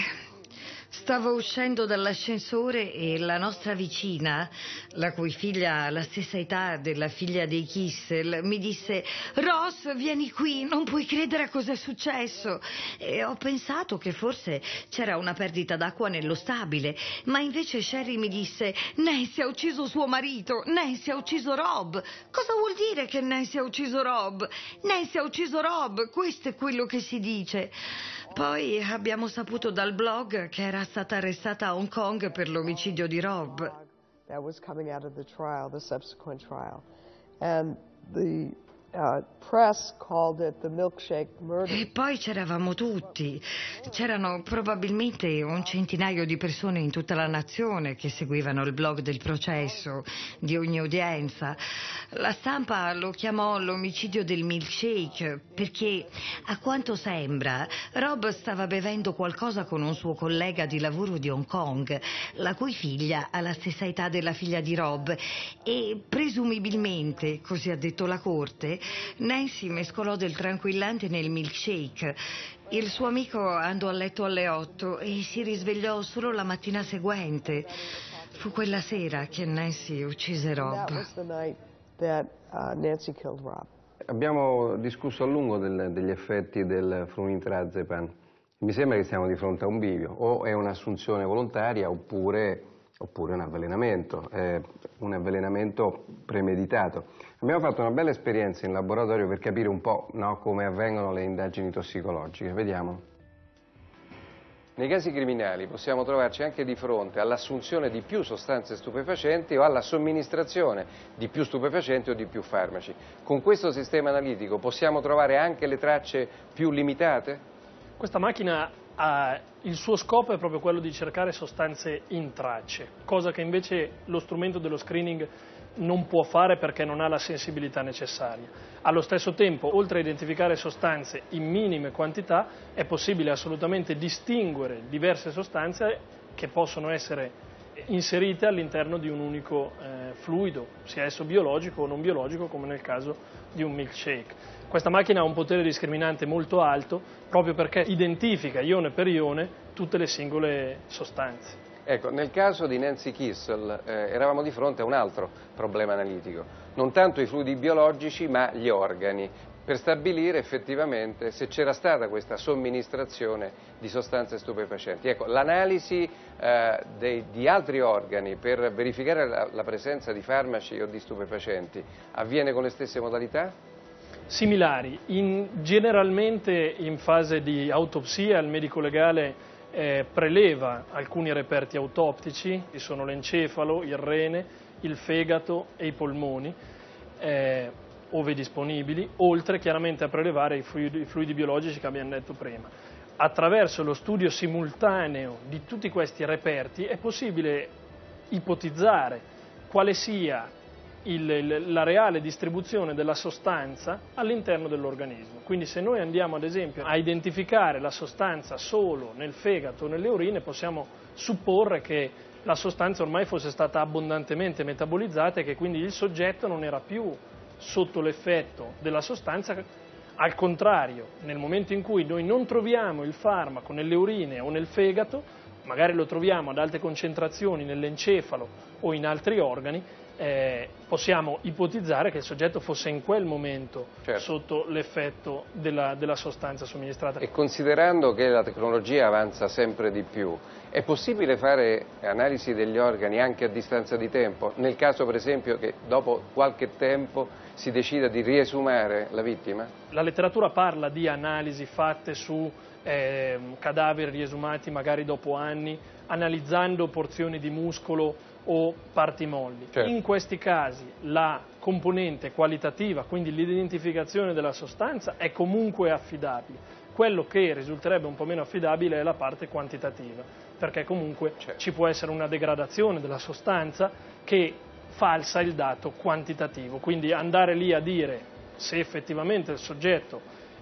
stavo uscendo dall'ascensore e la nostra vicina, la cui figlia ha la stessa età della figlia dei Kissel, mi disse: Ross, vieni qui, non puoi credere a cosa è successo. E ho pensato che forse c'era una perdita d'acqua nello stabile, ma invece Sherry mi disse: Nancy ha ucciso suo marito, Nancy ha ucciso Rob. Cosa vuol dire che Nancy ha ucciso Rob? Nancy ha ucciso Rob, questo è quello che si dice. Poi abbiamo saputo dal blog che era stata arrestata a Hong Kong per l'omicidio di Rob. That was coming out of the trial, the subsequent trial. And the Uh, press called it the milkshake murder. E poi c'eravamo tutti. C'erano probabilmente un centinaio di persone in tutta la nazione che seguivano il blog del processo, di ogni udienza. La stampa lo chiamò l'omicidio del milkshake perché, a quanto sembra, Rob stava bevendo qualcosa con un suo collega di lavoro di Hong Kong, la cui figlia ha la stessa età della figlia di Rob, e presumibilmente, così ha detto la corte, Nancy mescolò del tranquillante nel milkshake. Il suo amico andò a letto alle otto e si risvegliò solo la mattina seguente. Fu quella sera che Nancy uccise Rob. That was the night that uh, Nancy killed Rob. Abbiamo discusso a lungo del, degli effetti del flunitrazepam. Mi sembra che siamo di fronte a un bivio: o è un'assunzione volontaria oppure, oppure un avvelenamento, eh, un avvelenamento premeditato. Abbiamo fatto una bella esperienza in laboratorio per capire un po', no, come avvengono le indagini tossicologiche. Vediamo. Nei casi criminali possiamo trovarci anche di fronte all'assunzione di più sostanze stupefacenti o alla somministrazione di più stupefacenti o di più farmaci. Con questo sistema analitico possiamo trovare anche le tracce più limitate? Questa macchina ha, il suo scopo è proprio quello di cercare sostanze in tracce, cosa che invece lo strumento dello screening non può fare perché non ha la sensibilità necessaria. Allo stesso tempo, oltre a identificare sostanze in minime quantità, è possibile assolutamente distinguere diverse sostanze che possono essere inserite all'interno di un unico eh, fluido, sia esso biologico o non biologico, come nel caso di un milkshake. Questa macchina ha un potere discriminante molto alto proprio perché identifica ione per ione tutte le singole sostanze. Ecco, nel caso di Nancy Kissel eh, eravamo di fronte a un altro problema analitico, non tanto i fluidi biologici ma gli organi, per stabilire effettivamente se c'era stata questa somministrazione di sostanze stupefacenti. Ecco, l'analisi eh, dei, di altri organi per verificare la, la presenza di farmaci o di stupefacenti avviene con le stesse modalità? Similari. In, generalmente in fase di autopsia il medico legale Eh, preleva alcuni reperti autoptici, che sono l'encefalo, il rene, il fegato e i polmoni, eh, ove disponibili, oltre chiaramente a prelevare i fluidi, i fluidi biologici che abbiamo detto prima. Attraverso lo studio simultaneo di tutti questi reperti è possibile ipotizzare quale sia Il, il, la reale distribuzione della sostanza all'interno dell'organismo. Quindi se noi andiamo ad esempio a identificare la sostanza solo nel fegato o nelle urine, possiamo supporre che la sostanza ormai fosse stata abbondantemente metabolizzata e che quindi il soggetto non era più sotto l'effetto della sostanza. Al contrario, nel momento in cui noi non troviamo il farmaco nelle urine o nel fegato, magari lo troviamo ad alte concentrazioni nell'encefalo o in altri organi, Eh, possiamo ipotizzare che il soggetto fosse in quel momento certo. sotto l'effetto della, della sostanza somministrata. E considerando che la tecnologia avanza sempre di più, è possibile fare analisi degli organi anche a distanza di tempo? Nel caso per esempio che dopo qualche tempo si decida di riesumare la vittima? La letteratura parla di analisi fatte su eh, cadaveri riesumati magari dopo anni, analizzando porzioni di muscolo o parti molli. Certo. In questi casi la componente qualitativa, quindi l'identificazione della sostanza, è comunque affidabile. Quello che risulterebbe un po' meno affidabile è la parte quantitativa, perché comunque certo. ci può essere una degradazione della sostanza che falsa il dato quantitativo. Quindi andare lì a dire se effettivamente il soggetto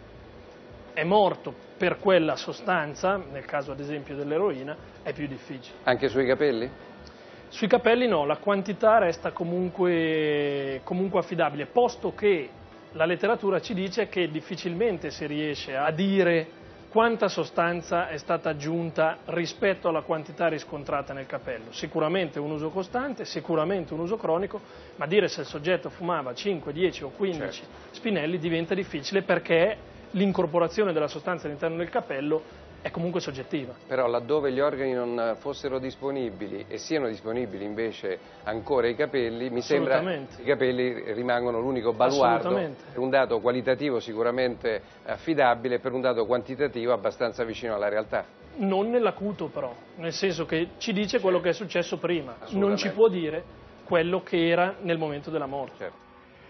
è morto per quella sostanza, nel caso ad esempio dell'eroina, è più difficile. Anche sui capelli? Sui capelli no, la quantità resta comunque, comunque affidabile, posto che la letteratura ci dice che difficilmente si riesce a dire quanta sostanza è stata aggiunta rispetto alla quantità riscontrata nel capello. Sicuramente un uso costante, sicuramente un uso cronico, ma dire se il soggetto fumava cinque, dieci o quindici certo. spinelli diventa difficile perché l'incorporazione della sostanza all'interno del capello è comunque soggettiva. Però laddove gli organi non fossero disponibili e siano disponibili invece ancora i capelli, mi sembra che i capelli rimangono l'unico baluardo per un dato qualitativo sicuramente affidabile, per un dato quantitativo abbastanza vicino alla realtà. Non nell'acuto però, nel senso che ci dice certo. quello che è successo prima, non ci può dire quello che era nel momento della morte. Certo.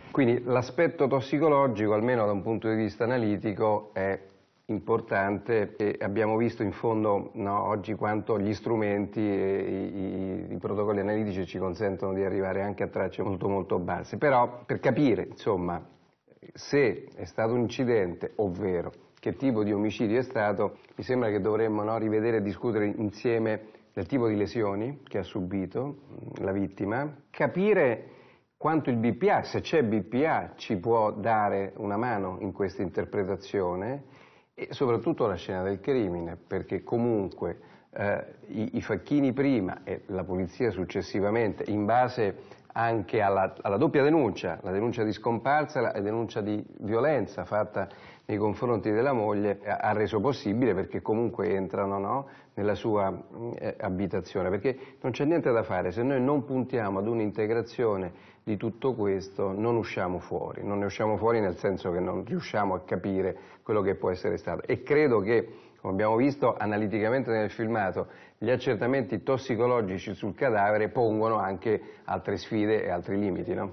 Quindi l'aspetto tossicologico, almeno da un punto di vista analitico, è importante e abbiamo visto in fondo, no, oggi quanto gli strumenti e i, i, i protocolli analitici ci consentono di arrivare anche a tracce molto molto basse. Però per capire, insomma, se è stato un incidente, ovvero che tipo di omicidio è stato, mi sembra che dovremmo, no, rivedere e discutere insieme del tipo di lesioni che ha subito la vittima, capire quanto il B P A, se c'è B P A, ci può dare una mano in questa interpretazione, e soprattutto la scena del crimine, perché comunque eh, i, i facchini prima e la polizia successivamente, in base anche alla, alla doppia denuncia, la denuncia di scomparsa e la denuncia di violenza fatta nei confronti della moglie, ha, ha reso possibile, perché comunque entrano, no, nella sua eh, abitazione, perché non c'è niente da fare, se noi non puntiamo ad un'integrazione di tutto questo non usciamo fuori, non ne usciamo fuori nel senso che non riusciamo a capire quello che può essere stato, e credo che, come abbiamo visto analiticamente nel filmato, gli accertamenti tossicologici sul cadavere pongono anche altre sfide e altri limiti, no?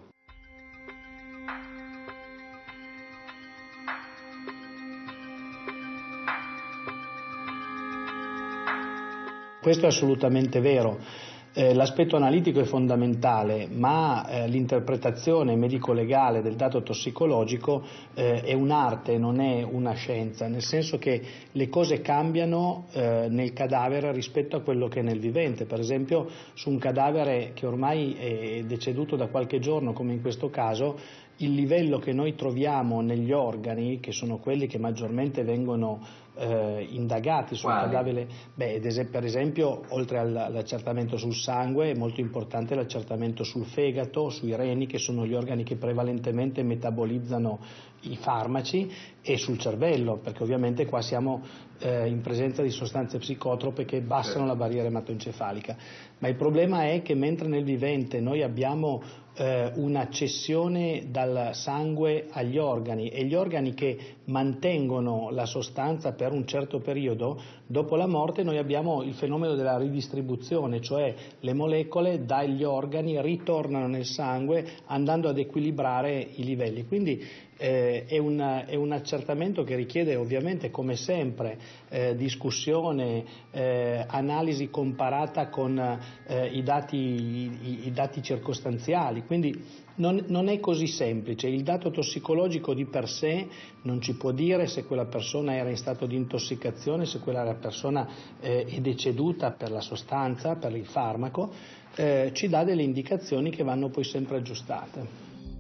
Questo è assolutamente vero. Eh, l'aspetto analitico è fondamentale, ma eh, l'interpretazione medico-legale del dato tossicologico eh, è un'arte, non è una scienza, nel senso che le cose cambiano eh, nel cadavere rispetto a quello che è nel vivente. Per esempio, su un cadavere che ormai è deceduto da qualche giorno, come in questo caso, il livello che noi troviamo negli organi, che sono quelli che maggiormente vengono eh, indagati sul Quali? cadavere, beh, per esempio, oltre all'accertamento sul sangue, è molto importante l'accertamento sul fegato, sui reni, che sono gli organi che prevalentemente metabolizzano i farmaci, e sul cervello, perché ovviamente qua siamo eh, in presenza di sostanze psicotrope che abbassano la barriera ematoencefalica. Ma il problema è che mentre nel vivente noi abbiamo eh, una cessione dal sangue agli organi, e gli organi che mantengono la sostanza per un certo periodo, dopo la morte noi abbiamo il fenomeno della ridistribuzione, cioè le molecole dagli organi ritornano nel sangue andando ad equilibrare i livelli. Quindi Eh, è, un, è un accertamento che richiede ovviamente, come sempre, eh, discussione, eh, analisi comparata con eh, i, dati, i, i dati circostanziali, quindi non, non è così semplice. Il dato tossicologico di per sé non ci può dire se quella persona era in stato di intossicazione, se quella persona eh, è deceduta per la sostanza, per il farmaco, eh, ci dà delle indicazioni che vanno poi sempre aggiustate.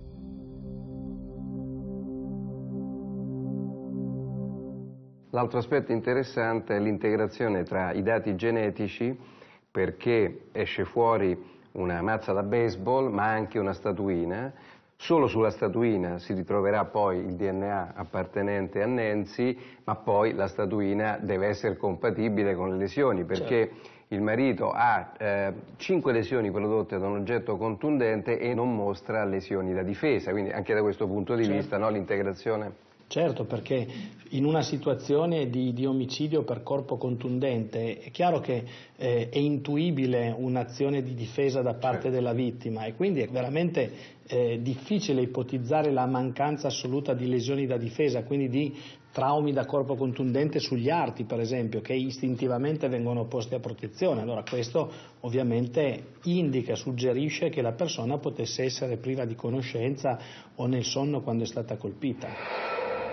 L'altro aspetto interessante è l'integrazione tra i dati genetici, perché esce fuori una mazza da baseball ma anche una statuina. Solo sulla statuina si ritroverà poi il D N A appartenente a Nancy, ma poi la statuina deve essere compatibile con le lesioni, perché certo, il marito ha eh, cinque lesioni prodotte da un oggetto contundente e non mostra lesioni da difesa, quindi anche da questo punto di certo. vista, no, l'integrazione. Certo, perché in una situazione di, di omicidio per corpo contundente è chiaro che eh, è intuibile un'azione di difesa da parte certo. della vittima, e quindi è veramente eh, difficile ipotizzare la mancanza assoluta di lesioni da difesa, quindi di traumi da corpo contundente sugli arti, per esempio, che istintivamente vengono posti a protezione. Allora questo ovviamente indica, suggerisce che la persona potesse essere priva di conoscenza o nel sonno quando è stata colpita.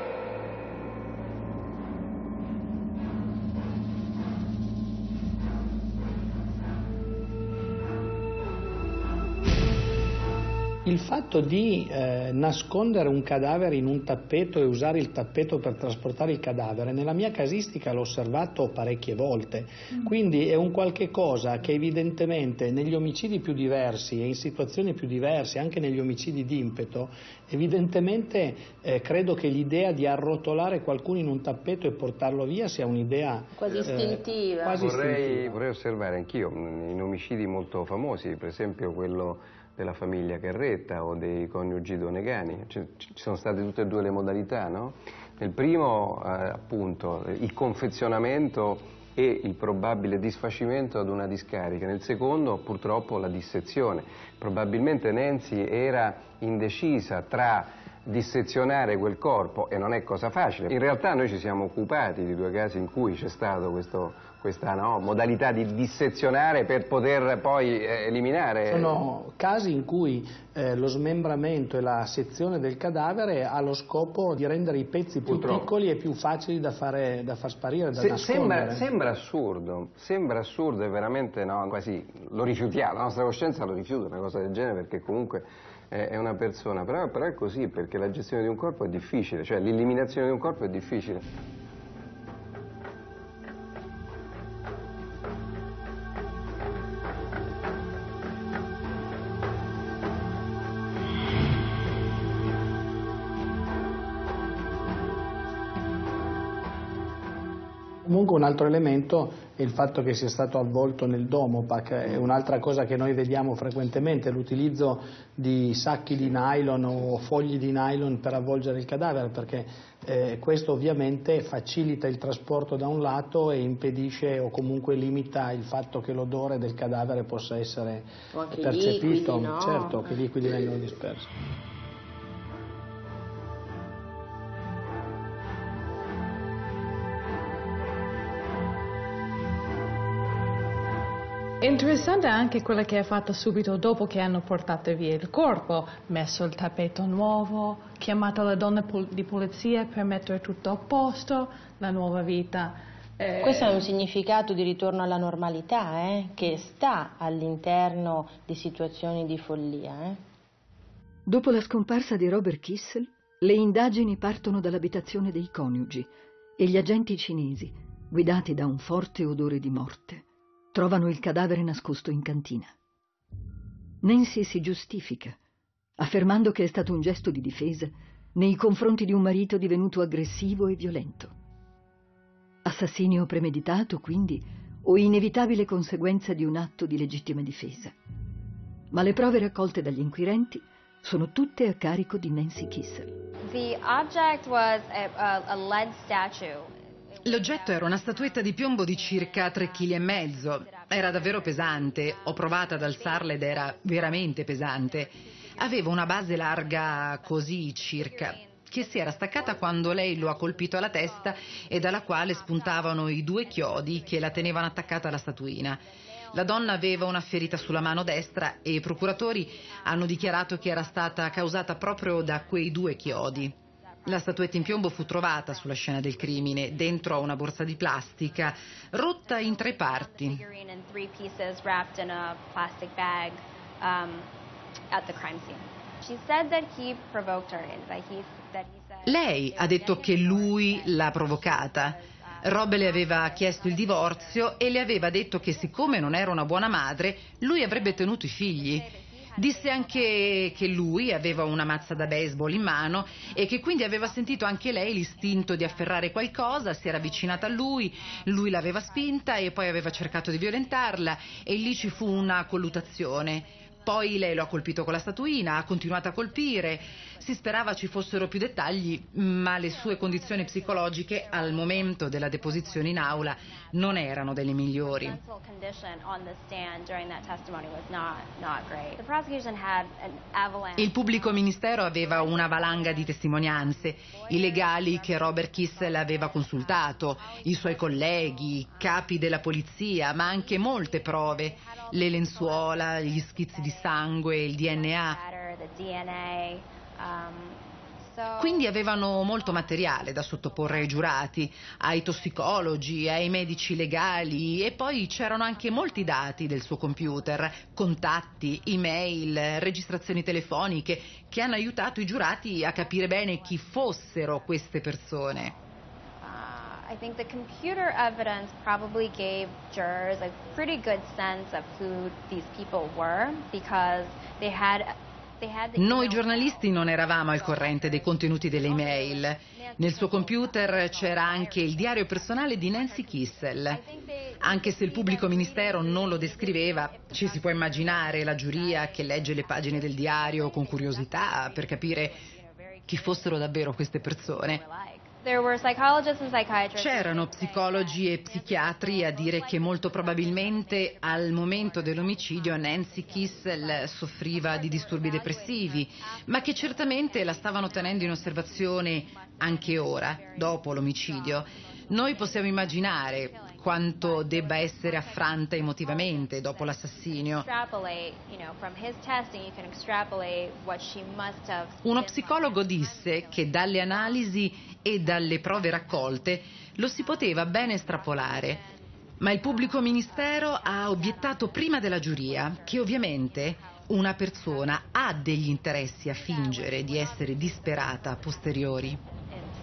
Il fatto di eh, nascondere un cadavere in un tappeto e usare il tappeto per trasportare il cadavere, nella mia casistica l'ho osservato parecchie volte, mm. quindi è un qualche cosa che evidentemente negli omicidi più diversi e in situazioni più diverse, anche negli omicidi d'impeto, evidentemente eh, credo che l'idea di arrotolare qualcuno in un tappeto e portarlo via sia un'idea quasi istintiva. Eh, quasi vorrei, istintiva. vorrei osservare anch'io in omicidi molto famosi, per esempio quello della famiglia Carretta o dei coniugi Donegani, ci, ci sono state tutte e due le modalità, no? Nel primo, eh, appunto, il confezionamento e il probabile disfacimento ad una discarica. Nel secondo, purtroppo, la dissezione. Probabilmente Nancy era indecisa tra dissezionare quel corpo, e non è cosa facile. In realtà noi ci siamo occupati di due casi in cui c'è stato questo, questa no, modalità di dissezionare per poter poi eh, eliminare. Sono casi in cui eh, lo smembramento e la sezione del cadavere ha lo scopo di rendere i pezzi più Purtroppo. piccoli e più facili da, fare, da far sparire, da Se, nascondere. Sembra, sembra assurdo, sembra assurdo e veramente no, quasi lo rifiutiamo, la nostra coscienza lo rifiuta una cosa del genere, perché comunque è una persona, però, però è così, perché la gestione di un corpo è difficile, cioè l'eliminazione di un corpo è difficile. Comunque un altro elemento è il fatto che sia stato avvolto nel Domopac, è un'altra cosa che noi vediamo frequentemente, l'utilizzo di sacchi di nylon o fogli di nylon per avvolgere il cadavere, perché eh, questo ovviamente facilita il trasporto da un lato e impedisce o comunque limita il fatto che l'odore del cadavere possa essere o anche percepito, liquidi, no? certo, che i liquidi vengono dispersi. Interessante anche quella che è fatta subito dopo che hanno portato via il corpo, messo il tappeto nuovo, chiamato la donna di polizia per mettere tutto a posto, la nuova vita. Eh... Questo è un significato di ritorno alla normalità, eh, che sta all'interno di situazioni di follia. Eh. Dopo la scomparsa di Robert Kissel, le indagini partono dall'abitazione dei coniugi e gli agenti cinesi, guidati da un forte odore di morte, trovano il cadavere nascosto in cantina. Nancy si giustifica, affermando che è stato un gesto di difesa nei confronti di un marito divenuto aggressivo e violento. Assassinio premeditato, quindi, o inevitabile conseguenza di un atto di legittima difesa. Ma le prove raccolte dagli inquirenti sono tutte a carico di Nancy Kissel. The object was a, a, a lead statue. L'oggetto era una statuetta di piombo di circa tre chili e mezzo. Era davvero pesante. Ho provato ad alzarla ed era veramente pesante. Aveva una base larga così circa, che si era staccata quando lei lo ha colpito alla testa e dalla quale spuntavano i due chiodi che la tenevano attaccata alla statuina. La donna aveva una ferita sulla mano destra e i procuratori hanno dichiarato che era stata causata proprio da quei due chiodi. La statuetta in piombo fu trovata sulla scena del crimine, dentro a una borsa di plastica, rotta in tre parti. Lei ha detto che lui l'ha provocata. Rob le aveva chiesto il divorzio e le aveva detto che siccome non era una buona madre, lui avrebbe tenuto i figli. Disse anche che lui aveva una mazza da baseball in mano e che quindi aveva sentito anche lei l'istinto di afferrare qualcosa, si era avvicinata a lui, lui l'aveva spinta e poi aveva cercato di violentarla e lì ci fu una colluttazione. Poi lei lo ha colpito con la statuina, ha continuato a colpire, si sperava ci fossero più dettagli, ma le sue condizioni psicologiche al momento della deposizione in aula non erano delle migliori. Il pubblico ministero aveva una valanga di testimonianze, i legali che Robert Kissel aveva consultato, i suoi colleghi, i capi della polizia, ma anche molte prove, le lenzuola, gli schizzi di sangue, il D N A. Quindi avevano molto materiale da sottoporre ai giurati, ai tossicologi, ai medici legali e poi c'erano anche molti dati del suo computer, contatti, email, registrazioni telefoniche che hanno aiutato i giurati a capire bene chi fossero queste persone. I think the computer evidence probably gave jurors a pretty good sense of who these people were because they had Noi giornalisti non eravamo al corrente dei contenuti delle email. Nel suo computer c'era anche il diario personale di Nancy Kissel. Anche se il pubblico ministero non lo descriveva, ci si può immaginare la giuria che legge le pagine del diario con curiosità per capire chi fossero davvero queste persone. C'erano psicologi e psichiatri a dire che molto probabilmente al momento dell'omicidio Nancy Kissel soffriva di disturbi depressivi, ma che certamente la stavano tenendo in osservazione anche ora, dopo l'omicidio. Noi possiamo immaginare quanto debba essere affranta emotivamente dopo l'assassinio. Uno psicologo disse che dalle analisi e dalle prove raccolte lo si poteva ben estrapolare, ma il pubblico ministero ha obiettato prima della giuria che ovviamente una persona ha degli interessi a fingere di essere disperata a posteriori.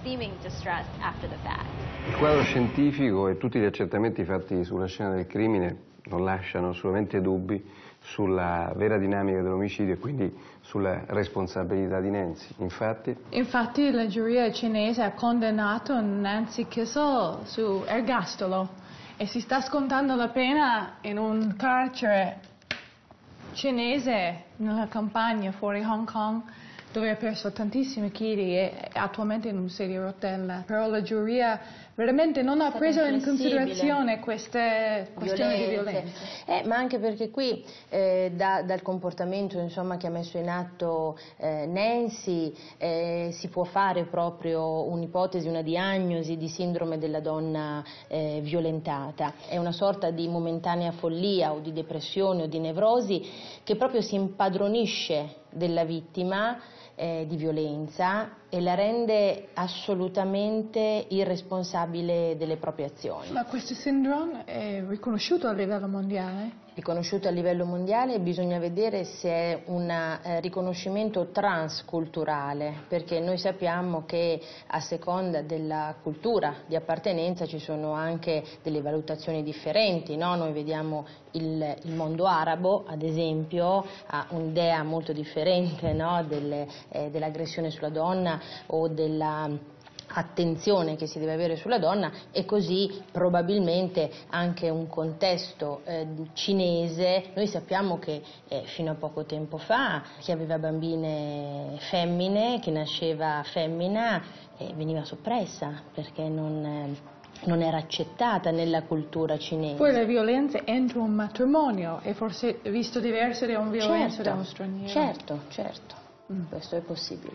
Il quadro scientifico e tutti gli accertamenti fatti sulla scena del crimine non lasciano assolutamente dubbi sulla vera dinamica dell'omicidio e quindi sulla responsabilità di Nancy. Infatti, Infatti la giuria cinese ha condannato Nancy Kissel su ergastolo e si sta scontando la pena in un carcere cinese nella campagna fuori Hong Kong, dove ha perso tantissimi chili e è attualmente in un sedia a rotella. Però la giuria veramente non ha preso in considerazione queste questioni di violenza. Eh, ma anche perché qui eh, da, dal comportamento insomma, che ha messo in atto eh, Nancy eh, si può fare proprio un'ipotesi, una diagnosi di sindrome della donna eh, violentata. È una sorta di momentanea follia o di depressione o di nevrosi che proprio si impadronisce della vittima eh, di violenza e la rende assolutamente irresponsabile delle proprie azioni. Ma questo sindrome è riconosciuto a livello mondiale? Riconosciuto a livello mondiale, bisogna vedere se è un eh, riconoscimento transculturale, perché noi sappiamo che a seconda della cultura di appartenenza ci sono anche delle valutazioni differenti, no? Noi vediamo il, il mondo arabo, ad esempio, ha un'idea molto differente, no? Del, eh, dell'aggressione sulla donna o della attenzione che si deve avere sulla donna, e così probabilmente anche un contesto eh, cinese. Noi sappiamo che eh, fino a poco tempo fa chi aveva bambine femmine, chi nasceva femmina eh, veniva soppressa perché non... Eh, non era accettata nella cultura cinese. Poi la violenza entro un matrimonio è forse visto diverso da un violenza certo, da uno straniero. Certo, certo, mm. questo è possibile.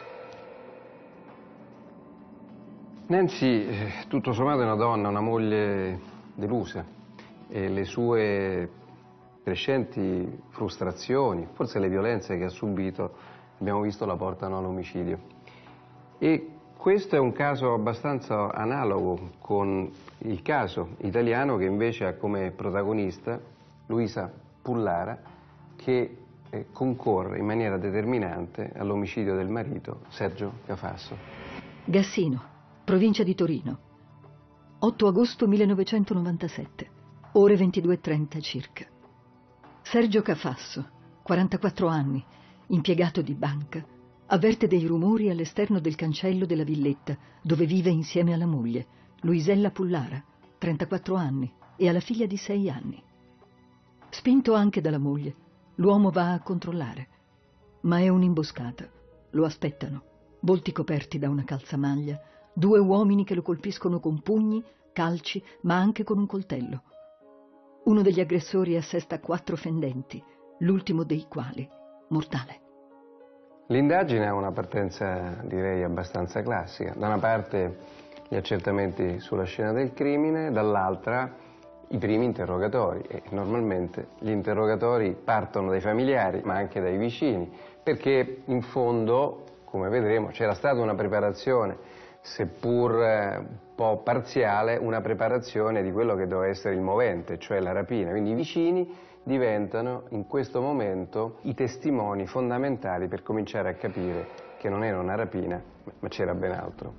Nancy, tutto sommato, è una donna, una moglie delusa e le sue crescenti frustrazioni, forse le violenze che ha subito, abbiamo visto, la portano all'omicidio. E questo è un caso abbastanza analogo con il caso italiano che invece ha come protagonista Luisa Pullara, che eh, concorre in maniera determinante all'omicidio del marito Sergio Cafasso. Gassino, provincia di Torino, otto agosto millenovecentonovantasette, ore ventidue e trenta circa. Sergio Cafasso, quarantaquattro anni, impiegato di banca, avverte dei rumori all'esterno del cancello della villetta dove vive insieme alla moglie, Luisella Pullara, trentaquattro anni, e alla figlia di sei anni. Spinto anche dalla moglie, l'uomo va a controllare, ma è un'imboscata. Lo aspettano, volti coperti da una calzamaglia, due uomini che lo colpiscono con pugni, calci, ma anche con un coltello. Uno degli aggressori assesta quattro fendenti, l'ultimo dei quali mortale. L'indagine ha una partenza, direi, abbastanza classica. Da una parte gli accertamenti sulla scena del crimine, dall'altra i primi interrogatori. E normalmente gli interrogatori partono dai familiari, ma anche dai vicini, perché in fondo, come vedremo, c'era stata una preparazione, seppur un po' parziale, una preparazione di quello che doveva essere il movente, cioè la rapina. Quindi i vicini diventano in questo momento i testimoni fondamentali per cominciare a capire che non era una rapina, ma c'era ben altro.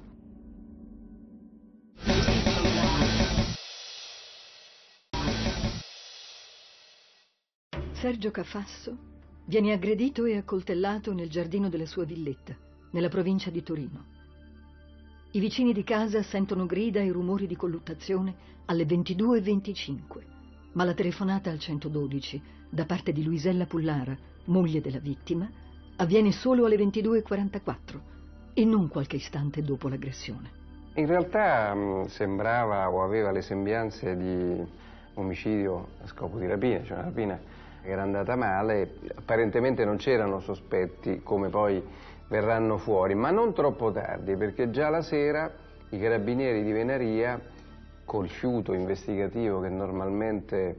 Sergio Cafasso viene aggredito e accoltellato nel giardino della sua villetta, nella provincia di Torino. I vicini di casa sentono grida e rumori di colluttazione alle ventidue e venticinque. Ma la telefonata al centododici da parte di Luisella Pullara, moglie della vittima, avviene solo alle ventidue e quarantaquattro e non qualche istante dopo l'aggressione. In realtà mh, sembrava o aveva le sembianze di omicidio a scopo di rapina, cioè una rapina che era andata male, apparentemente non c'erano sospetti come poi verranno fuori, ma non troppo tardi, perché già la sera i carabinieri di Venaria, col fiuto investigativo che normalmente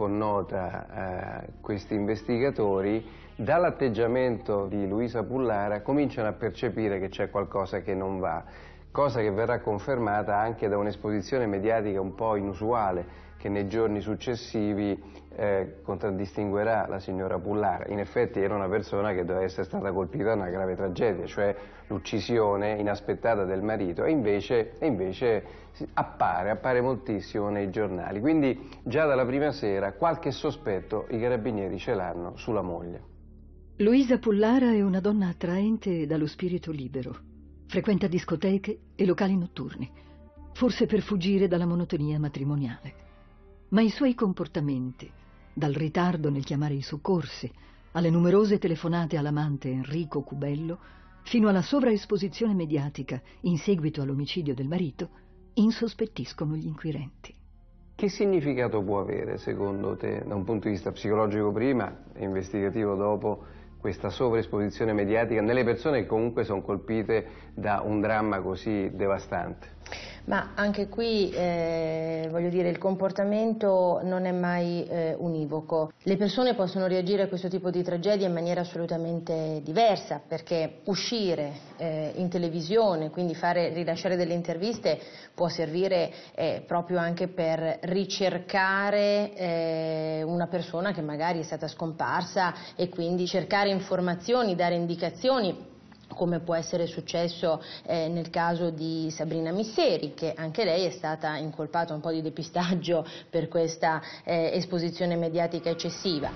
connota eh, questi investigatori, dall'atteggiamento di Luisa Pullara cominciano a percepire che c'è qualcosa che non va, cosa che verrà confermata anche da un'esposizione mediatica un po' inusuale che nei giorni successivi eh, contraddistinguerà la signora Pullara. In effetti era una persona che doveva essere stata colpita da una grave tragedia, cioè l'uccisione inaspettata del marito, e invece, e invece appare, appare moltissimo nei giornali. Quindi già dalla prima sera qualche sospetto i carabinieri ce l'hanno sulla moglie. Luisa Pullara è una donna attraente dallo spirito libero. Frequenta discoteche e locali notturni, forse per fuggire dalla monotonia matrimoniale. Ma i suoi comportamenti, dal ritardo nel chiamare i soccorsi, alle numerose telefonate all'amante Enrico Cubello, fino alla sovraesposizione mediatica in seguito all'omicidio del marito, insospettiscono gli inquirenti. Che significato può avere, secondo te, da un punto di vista psicologico prima e investigativo dopo, questa sovraesposizione mediatica nelle persone che comunque sono colpite da un dramma così devastante? Ma anche qui, eh, voglio dire, il comportamento non è mai eh, univoco. Le persone possono reagire a questo tipo di tragedia in maniera assolutamente diversa, perché uscire eh, in televisione, quindi fare, rilasciare delle interviste, può servire eh, proprio anche per ricercare eh, una persona che magari è stata scomparsa e quindi cercare informazioni, dare indicazioni, come può essere successo eh, nel caso di Sabrina Misseri, che anche lei è stata incolpata un po' di depistaggio per questa eh, esposizione mediatica eccessiva.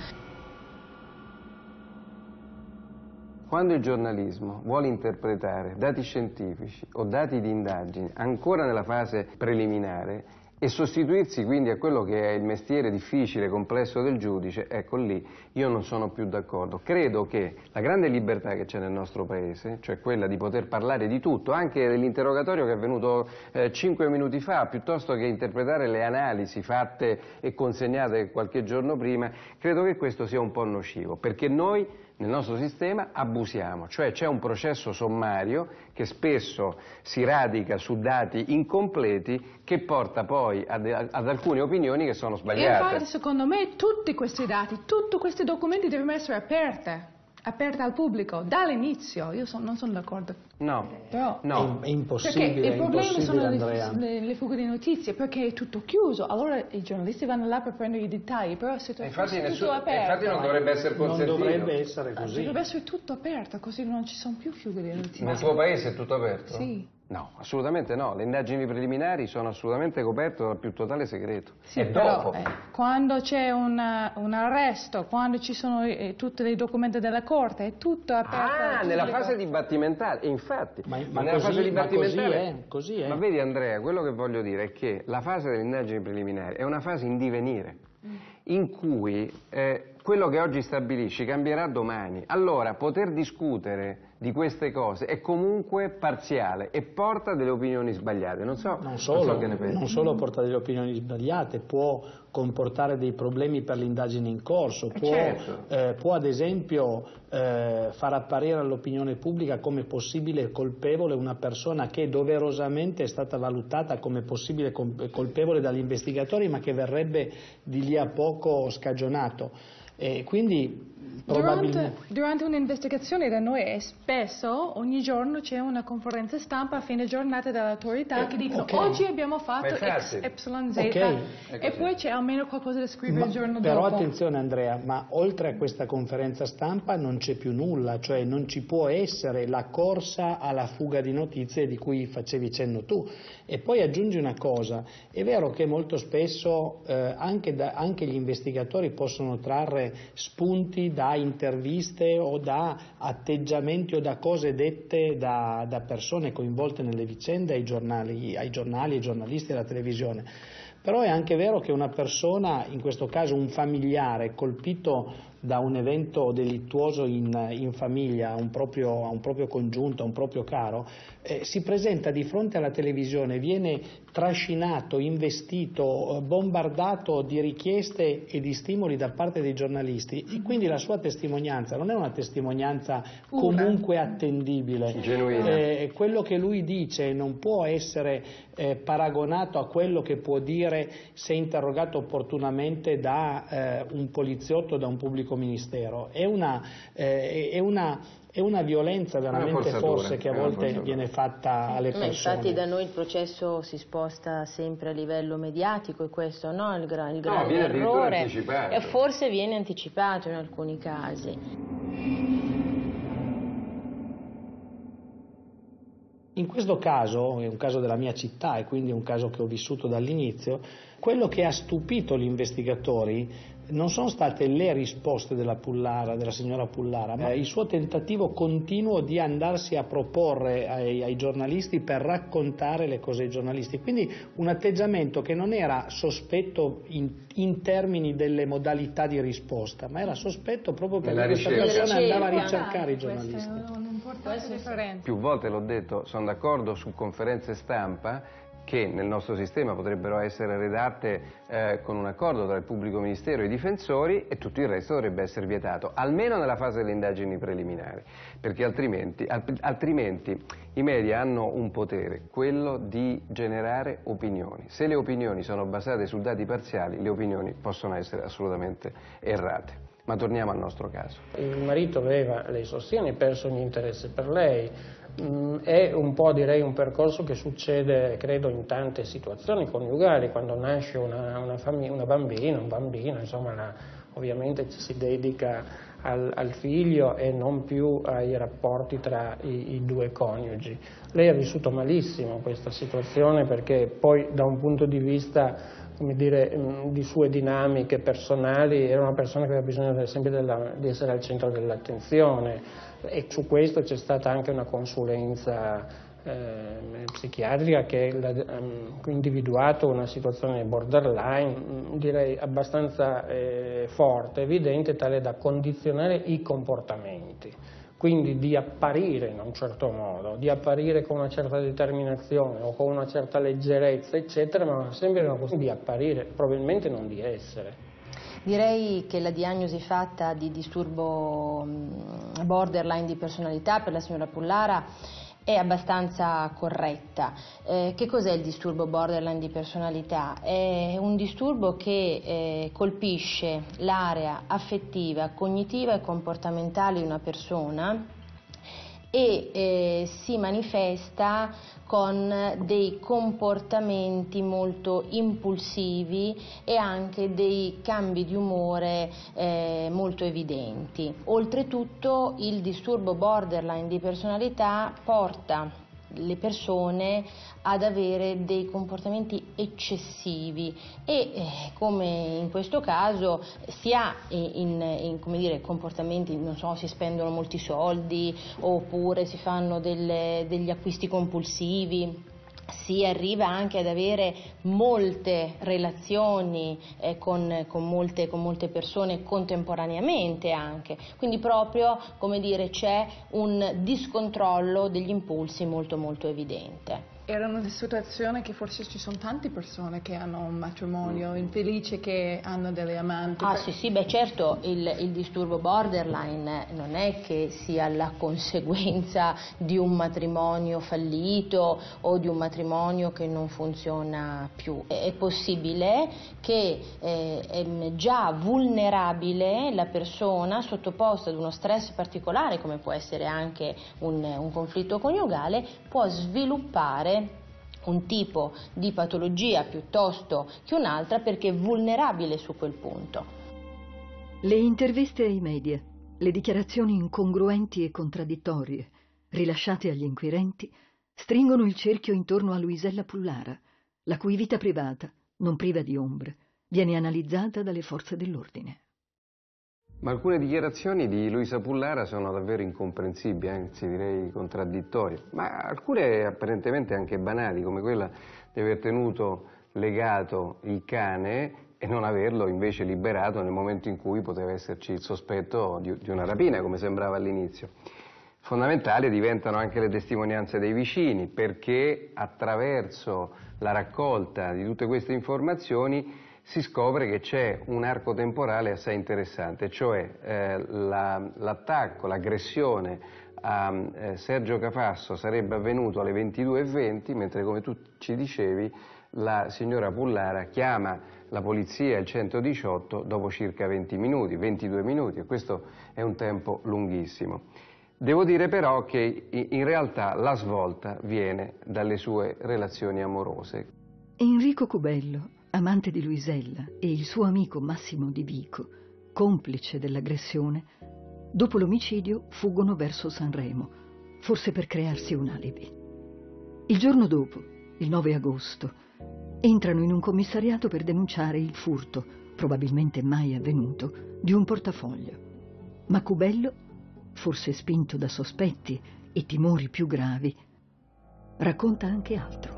Quando il giornalismo vuole interpretare dati scientifici o dati di indagine ancora nella fase preliminare e sostituirsi quindi a quello che è il mestiere difficile, complesso del giudice, ecco lì io non sono più d'accordo. Credo che la grande libertà che c'è nel nostro paese, cioè quella di poter parlare di tutto, anche dell'interrogatorio che è avvenuto eh, cinque minuti fa, piuttosto che interpretare le analisi fatte e consegnate qualche giorno prima, credo che questo sia un po' nocivo, perché noi nel nostro sistema abusiamo, cioè c'è un processo sommario che spesso si radica su dati incompleti che porta poi ad, ad alcune opinioni che sono sbagliate. E infatti secondo me tutti questi dati, tutti questi documenti devono essere aperti. Aperta al pubblico dall'inizio. Io son, non sono d'accordo. No, però no. È, è impossibile. Perché il problema sono le, le, le fughe di notizie, perché è tutto chiuso. Allora i giornalisti vanno là per prendere i dettagli, però se tutto, infatti, se nessun, tutto aperto, infatti non dovrebbe essere consentito. Non dovrebbe essere così. Dovrebbe essere tutto aperto, così non ci sono più fughe di notizie. Nel tuo paese è tutto aperto? Sì. No, assolutamente no. Le indagini preliminari sono assolutamente coperte dal più totale segreto. Sì, e però, dopo? Eh, quando c'è un, un arresto, quando ci sono eh, tutti i documenti della Corte, è tutto aperto. Ah, nella fase dibattimentale, e infatti, ma, ma ma nella così, fase dibattimentale, ma così è, così è. Ma vedi Andrea, quello che voglio dire è che la fase delle indagini preliminari è una fase in divenire, mm. in cui eh, quello che oggi stabilisci cambierà domani. Allora, poter discutere di queste cose è comunque parziale e porta delle opinioni sbagliate. Non so, non solo, non so che ne pensi. Non solo porta delle opinioni sbagliate, può comportare dei problemi per l'indagine in corso, può, certo. eh, può ad esempio eh, far apparire all'opinione pubblica come possibile colpevole una persona che doverosamente è stata valutata come possibile colpevole dagli investigatori, ma che verrebbe di lì a poco scagionato. E quindi Durante, durante un'investigazione da noi è spesso, ogni giorno c'è una conferenza stampa a fine giornata dall'autorità eh, che dicono okay. oggi abbiamo fatto X Y Z okay. e poi c'è almeno qualcosa da scrivere ma, il giorno però dopo. Però attenzione Andrea, ma oltre a questa conferenza stampa non c'è più nulla, cioè non ci può essere la corsa alla fuga di notizie di cui facevi cenno tu. E poi aggiungi una cosa, è vero che molto spesso eh, anche, da, anche gli investigatori possono trarre spunti da interviste o da atteggiamenti o da cose dette da, da persone coinvolte nelle vicende ai giornali, ai giornali, ai giornalisti e alla televisione. Però è anche vero che una persona, in questo caso un familiare, colpito da un evento delittuoso in, in famiglia a un, proprio, a un proprio congiunto, a un proprio caro, eh, si presenta di fronte alla televisione, viene trascinato, investito, bombardato di richieste e di stimoli da parte dei giornalisti, e quindi la sua testimonianza non è una testimonianza comunque attendibile. Genuina. Eh, quello che lui dice non può essere eh, paragonato a quello che può dire se interrogato opportunamente da eh, un poliziotto, da un pubblico ministero. È una, eh, è una È una violenza veramente forse che a volte viene fatta alle persone. Infatti da noi il processo si sposta sempre a livello mediatico, e questo no, il, gra il grande no, viene errore. Anticipato. E forse viene anticipato in alcuni casi. In questo caso, è un caso della mia città e quindi un caso che ho vissuto dall'inizio, quello che ha stupito gli investigatori non sono state le risposte della Pullara, della signora Pullara, ma il suo tentativo continuo di andarsi a proporre ai, ai giornalisti per raccontare le cose ai giornalisti. Quindi un atteggiamento che non era sospetto in, in termini delle modalità di risposta, ma era sospetto proprio perché questa persona andava a ricercare i giornalisti. Più volte l'ho detto, sono d'accordo su conferenze stampa che nel nostro sistema potrebbero essere redatte eh, con un accordo tra il pubblico ministero e i difensori, e tutto il resto dovrebbe essere vietato, almeno nella fase delle indagini preliminari, perché altrimenti, altrimenti i media hanno un potere, quello di generare opinioni. Se le opinioni sono basate su dati parziali, le opinioni possono essere assolutamente errate. Ma torniamo al nostro caso. Il marito aveva, lei sostiene, perso ogni interesse per lei. Mm, è un po', direi, un percorso che succede, credo, in tante situazioni coniugali. Quando nasce una, una, una bambina, un bambino, insomma, la, ovviamente ci si dedica al, al figlio e non più ai rapporti tra i, i due coniugi. Lei ha vissuto malissimo questa situazione, perché poi da un punto di vista, come dire, di sue dinamiche personali, era una persona che aveva bisogno sempre della, di essere al centro dell'attenzione, e su questo c'è stata anche una consulenza eh, psichiatrica che ha um, individuato una situazione borderline, direi abbastanza eh, forte, evidente, tale da condizionare i comportamenti. Quindi di apparire in un certo modo, di apparire con una certa determinazione o con una certa leggerezza, eccetera, ma sempre una questione di apparire, probabilmente non di essere. Direi che la diagnosi fatta di disturbo borderline di personalità per la signora Pullara è abbastanza corretta. Eh, che cos'è il disturbo borderline di personalità? È un disturbo che eh, colpisce l'area affettiva, cognitiva e comportamentale di una persona e eh, si manifesta con dei comportamenti molto impulsivi e anche dei cambi di umore eh, molto evidenti. Oltretutto il disturbo borderline di personalità porta le persone ad avere dei comportamenti eccessivi e eh, come in questo caso si ha in, in come dire, comportamenti, non so, si spendono molti soldi oppure si fanno delle, degli acquisti compulsivi. Si arriva anche ad avere molte relazioni eh, con, con, molte, con molte persone contemporaneamente anche, quindi proprio, come dire, c'è un discontrollo degli impulsi molto molto evidente. Era una situazione che forse ci sono tante persone che hanno un matrimonio infelice, che hanno delle amanti. Ah sì sì, beh certo, il, il disturbo borderline non è che sia la conseguenza di un matrimonio fallito o di un matrimonio che non funziona più. È possibile che eh, è già vulnerabile la persona sottoposta ad uno stress particolare, come può essere anche un, un conflitto coniugale, può sviluppare un tipo di patologia piuttosto che un'altra perché è vulnerabile su quel punto. Le interviste ai media, le dichiarazioni incongruenti e contraddittorie rilasciate agli inquirenti stringono il cerchio intorno a Luisella Pullara, la cui vita privata, non priva di ombre, viene analizzata dalle forze dell'ordine. Ma alcune dichiarazioni di Luisa Pullara sono davvero incomprensibili, anzi direi contraddittorie, ma alcune apparentemente anche banali, come quella di aver tenuto legato il cane e non averlo invece liberato nel momento in cui poteva esserci il sospetto di, di una rapina, come sembrava all'inizio. Fondamentali diventano anche le testimonianze dei vicini, perché attraverso la raccolta di tutte queste informazioni si scopre che c'è un arco temporale assai interessante, cioè eh, l'attacco, la, l'aggressione a eh, Sergio Cafasso sarebbe avvenuto alle ventidue e venti, mentre, come tu ci dicevi, la signora Pullara chiama la polizia, il centodiciotto, dopo circa venti minuti, ventidue minuti, e questo è un tempo lunghissimo. Devo dire però che in realtà la svolta viene dalle sue relazioni amorose. Enrico Cubello, amante di Luisella, e il suo amico Massimo Di Vico, complice dell'aggressione, dopo l'omicidio fuggono verso Sanremo, forse per crearsi un alibi. Il giorno dopo, il nove agosto, entrano in un commissariato per denunciare il furto, probabilmente mai avvenuto, di un portafoglio. Ma Cubello, forse spinto da sospetti e timori più gravi, racconta anche altro.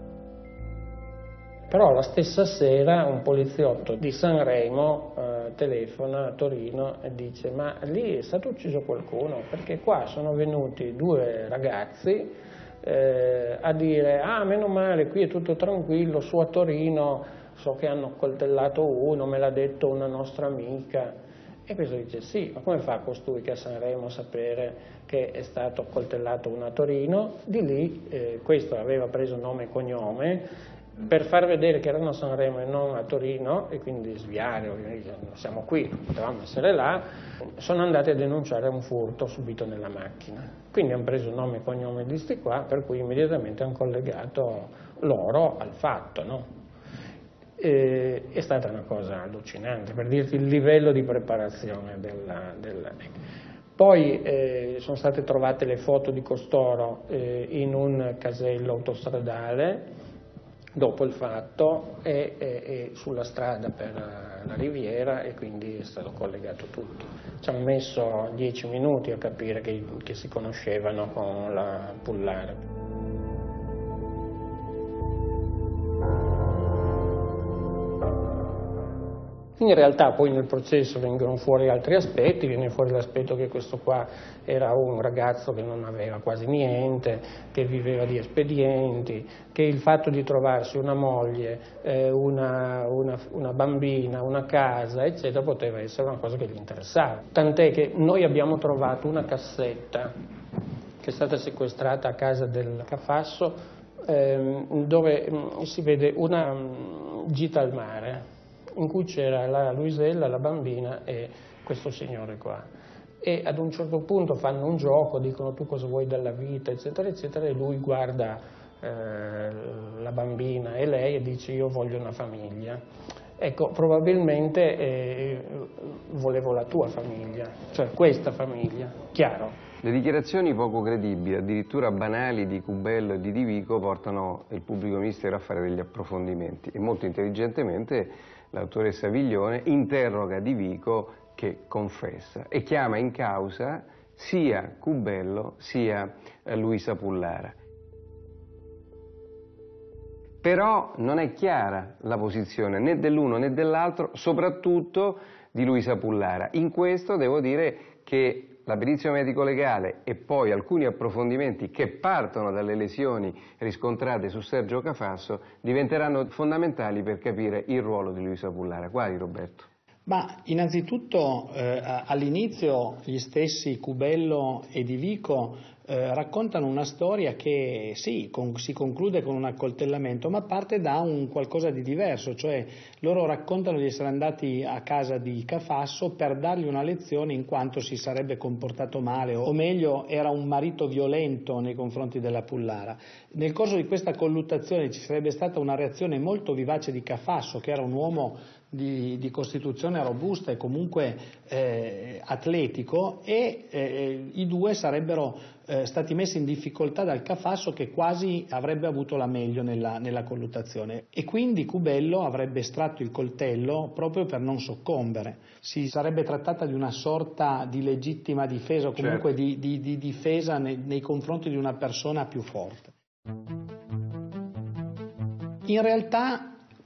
Però la stessa sera un poliziotto di Sanremo eh, telefona a Torino e dice: ma lì è stato ucciso qualcuno, perché qua sono venuti due ragazzi eh, a dire: ah, meno male, qui è tutto tranquillo, su a Torino so che hanno coltellato uno, me l'ha detto una nostra amica. E questo dice: sì, ma come fa costui che a Sanremo a sapere che è stato coltellato uno a Torino? Di lì eh, questo aveva preso nome e cognome per far vedere che erano a Sanremo e non a Torino, e quindi sviare, siamo qui, potevamo essere là. Sono andati a denunciare un furto subito nella macchina, quindi hanno preso nome e cognome di sti qua, per cui immediatamente hanno collegato loro al fatto, no? E, è stata una cosa allucinante, per dirti il livello di preparazione della... della... Poi eh, sono state trovate le foto di costoro eh, in un casello autostradale dopo il fatto e, e, e sulla strada per la Riviera, e quindi è stato collegato tutto. Ci hanno messo dieci minuti a capire che, che si conoscevano con la Pullara. In realtà poi nel processo vengono fuori altri aspetti, viene fuori l'aspetto che questo qua era un ragazzo che non aveva quasi niente, che viveva di espedienti, che il fatto di trovarsi una moglie, eh, una, una, una bambina, una casa, eccetera, poteva essere una cosa che gli interessava. Tant'è che noi abbiamo trovato una cassetta che è stata sequestrata a casa del Cafasso, ehm, dove mh, si vede una mh, gita al mare, in cui c'era la Luisella, la bambina e questo signore qua. E ad un certo punto fanno un gioco, dicono: tu cosa vuoi dalla vita, eccetera, eccetera, e lui guarda eh, la bambina e lei e dice: io voglio una famiglia. Ecco, probabilmente eh, volevo la tua famiglia, cioè questa famiglia, chiaro. Le dichiarazioni poco credibili, addirittura banali, di Cubello e di Di Vico portano il pubblico ministero a fare degli approfondimenti, e molto intelligentemente l'autoressa Viglione interroga Di Vico, che confessa, e chiama in causa sia Cubello sia eh, Luisa Pullara. Però non è chiara la posizione né dell'uno né dell'altro, soprattutto di Luisa Pullara. In questo devo dire che la perizia medico-legale e poi alcuni approfondimenti che partono dalle lesioni riscontrate su Sergio Cafasso diventeranno fondamentali per capire il ruolo di Luisa Pullara. Quali, Roberto? Ma innanzitutto eh, all'inizio gli stessi Cubello e Di Vico eh, raccontano una storia che sì, con, si conclude con un accoltellamento, ma parte da un qualcosa di diverso, cioè loro raccontano di essere andati a casa di Cafasso per dargli una lezione in quanto si sarebbe comportato male, o meglio era un marito violento nei confronti della Pullara. Nel corso di questa colluttazione ci sarebbe stata una reazione molto vivace di Cafasso, che era un uomo Di, di costituzione robusta e comunque eh, atletico, e eh, i due sarebbero eh, stati messi in difficoltà dal Cafasso, che quasi avrebbe avuto la meglio nella, nella colluttazione, e quindi Cubello avrebbe estratto il coltello proprio per non soccombere. Si sarebbe trattata di una sorta di legittima difesa, o comunque certo. di, di, di difesa nei, nei confronti di una persona più forte. In realtà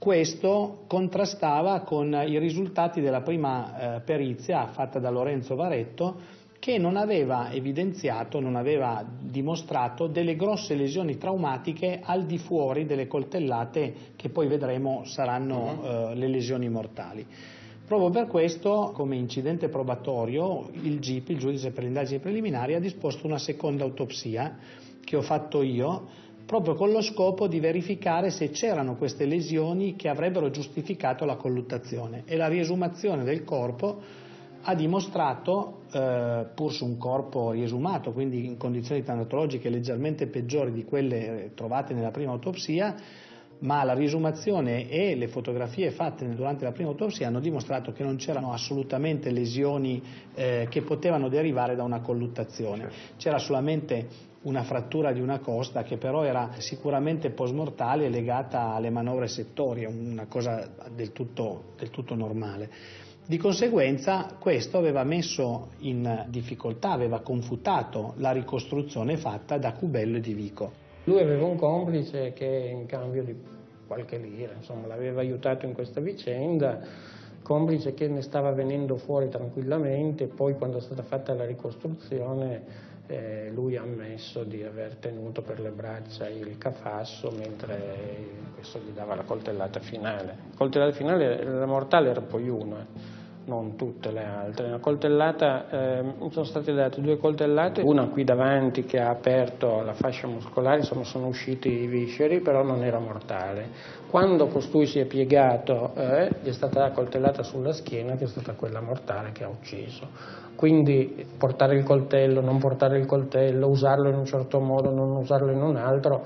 questo contrastava con i risultati della prima eh, perizia fatta da Lorenzo Varetto, che non aveva evidenziato, non aveva dimostrato delle grosse lesioni traumatiche al di fuori delle coltellate che poi vedremo saranno uh-huh. eh, le lesioni mortali. Proprio per questo, come incidente probatorio, il G I P, il giudice per le indagini preliminari, ha disposto una seconda autopsia che ho fatto io, proprio con lo scopo di verificare se c'erano queste lesioni che avrebbero giustificato la colluttazione, e la riesumazione del corpo ha dimostrato, eh, pur su un corpo riesumato, quindi in condizioni tanatologiche leggermente peggiori di quelle trovate nella prima autopsia, ma la riesumazione e le fotografie fatte durante la prima autopsia hanno dimostrato che non c'erano assolutamente lesioni eh, che potevano derivare da una colluttazione. C'era solamente una frattura di una costa che però era sicuramente post-mortale e legata alle manovre settorie, una cosa del tutto, del tutto normale. Di conseguenza questo aveva messo in difficoltà, aveva confutato la ricostruzione fatta da Cubello e Di Vico. Lui aveva un complice che in cambio di qualche lira, insomma, l'aveva aiutato in questa vicenda, complice che ne stava venendo fuori tranquillamente. Poi quando è stata fatta la ricostruzione eh, lui ha ammesso di aver tenuto per le braccia il Cafasso mentre questo gli dava la coltellata finale. La coltellata finale, la mortale era poi una, non tutte le altre. La coltellata, eh, sono state date due coltellate, una qui davanti che ha aperto la fascia muscolare, insomma sono usciti i visceri, però non era mortale. Quando costui si è piegato, eh, gli è stata la coltellata sulla schiena, che è stata quella mortale che ha ucciso. Quindi portare il coltello, non portare il coltello, usarlo in un certo modo, non usarlo in un altro,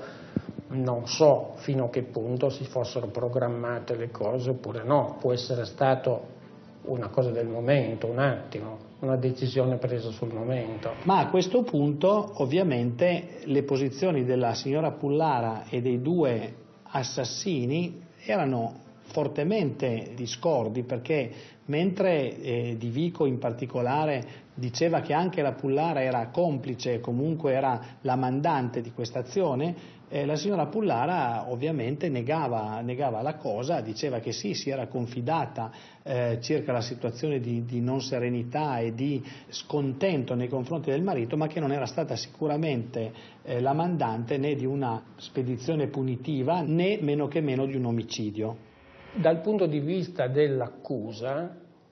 non so fino a che punto si fossero programmate le cose oppure no. Può essere stato una cosa del momento, un attimo, una decisione presa sul momento. Ma a questo punto ovviamente le posizioni della signora Pullara e dei due assassini erano fortemente discordi, perché mentre eh, Di Vico in particolare diceva che anche la Pullara era complice, comunque era la mandante di questa azione, eh, la signora Pullara ovviamente negava, negava la cosa, diceva che sì, si era confidata eh, circa la situazione di, di non serenità e di scontento nei confronti del marito, ma che non era stata sicuramente eh, la mandante né di una spedizione punitiva né meno che meno di un omicidio. Dal punto di vista dell'accusa,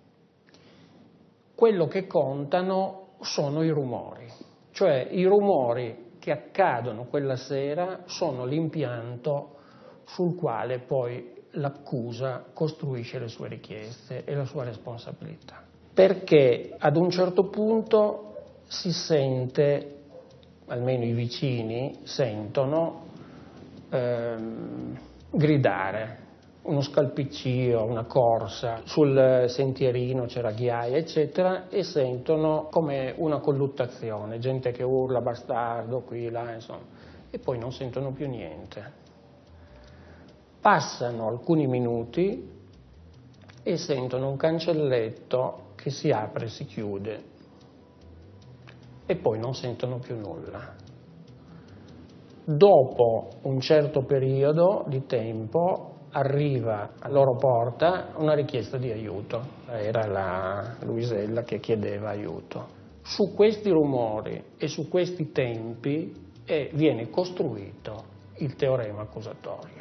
quello che contano sono i rumori, cioè i rumori che accadono quella sera sono l'impianto sul quale poi l'accusa costruisce le sue richieste e la sua responsabilità. Perché ad un certo punto si sente, almeno i vicini sentono, ehm, gridare, uno scalpiccio, una corsa, sul sentierino c'era ghiaia, eccetera, e sentono come una colluttazione, gente che urla bastardo qui, là, insomma, e poi non sentono più niente. Passano alcuni minuti e sentono un cancelletto che si apre e si chiude e poi non sentono più nulla. Dopo un certo periodo di tempo arriva alla loro porta una richiesta di aiuto, era la Luisella che chiedeva aiuto. Su questi rumori e su questi tempi eh, viene costruito il teorema accusatorio,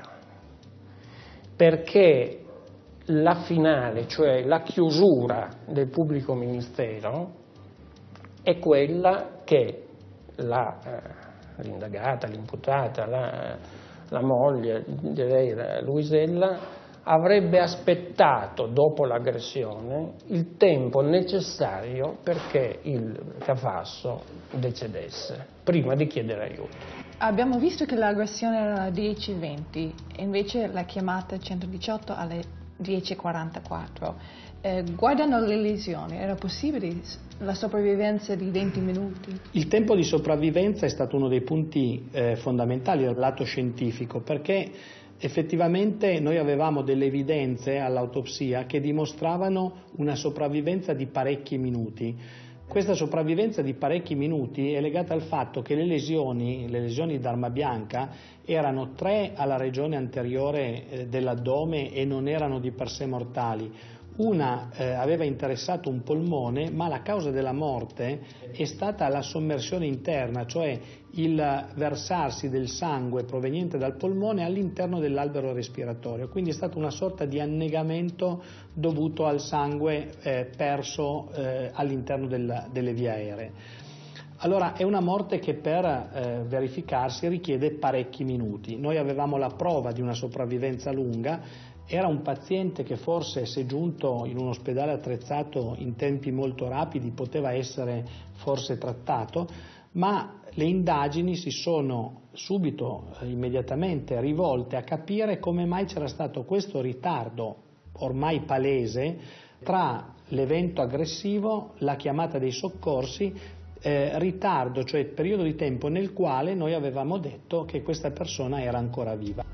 perché la finale, cioè la chiusura del pubblico ministero, è quella che la, eh, l'indagata, l'imputata, la la moglie, direi Luisella, avrebbe aspettato dopo l'aggressione il tempo necessario perché il Cafasso decedesse, prima di chiedere aiuto. Abbiamo visto che l'aggressione era alle dieci e venti e invece la chiamata centodiciotto alle dieci e quarantaquattro. Eh, guardando le lesioni, era possibile la sopravvivenza di venti minuti? Il tempo di sopravvivenza è stato uno dei punti eh, fondamentali dal lato scientifico, perché effettivamente noi avevamo delle evidenze all'autopsia che dimostravano una sopravvivenza di parecchi minuti. Questa sopravvivenza di parecchi minuti è legata al fatto che le lesioni, le lesioni d'arma bianca, erano tre alla regione anteriore eh, dell'addome e non erano di per sé mortali. Una eh, aveva interessato un polmone, ma la causa della morte è stata la sommersione interna, cioè il versarsi del sangue proveniente dal polmone all'interno dell'albero respiratorio. Quindi è stata una sorta di annegamento dovuto al sangue eh, perso eh, all'interno del, delle vie aeree. Allora è una morte che per eh, verificarsi richiede parecchi minuti. Noi avevamo la prova di una sopravvivenza lunga. Era un paziente che forse, se giunto in un ospedale attrezzato in tempi molto rapidi, poteva essere forse trattato, ma le indagini si sono subito, eh, immediatamente rivolte a capire come mai c'era stato questo ritardo ormai palese tra l'evento aggressivo, la chiamata dei soccorsi, eh, ritardo, cioè periodo di tempo nel quale noi avevamo detto che questa persona era ancora viva.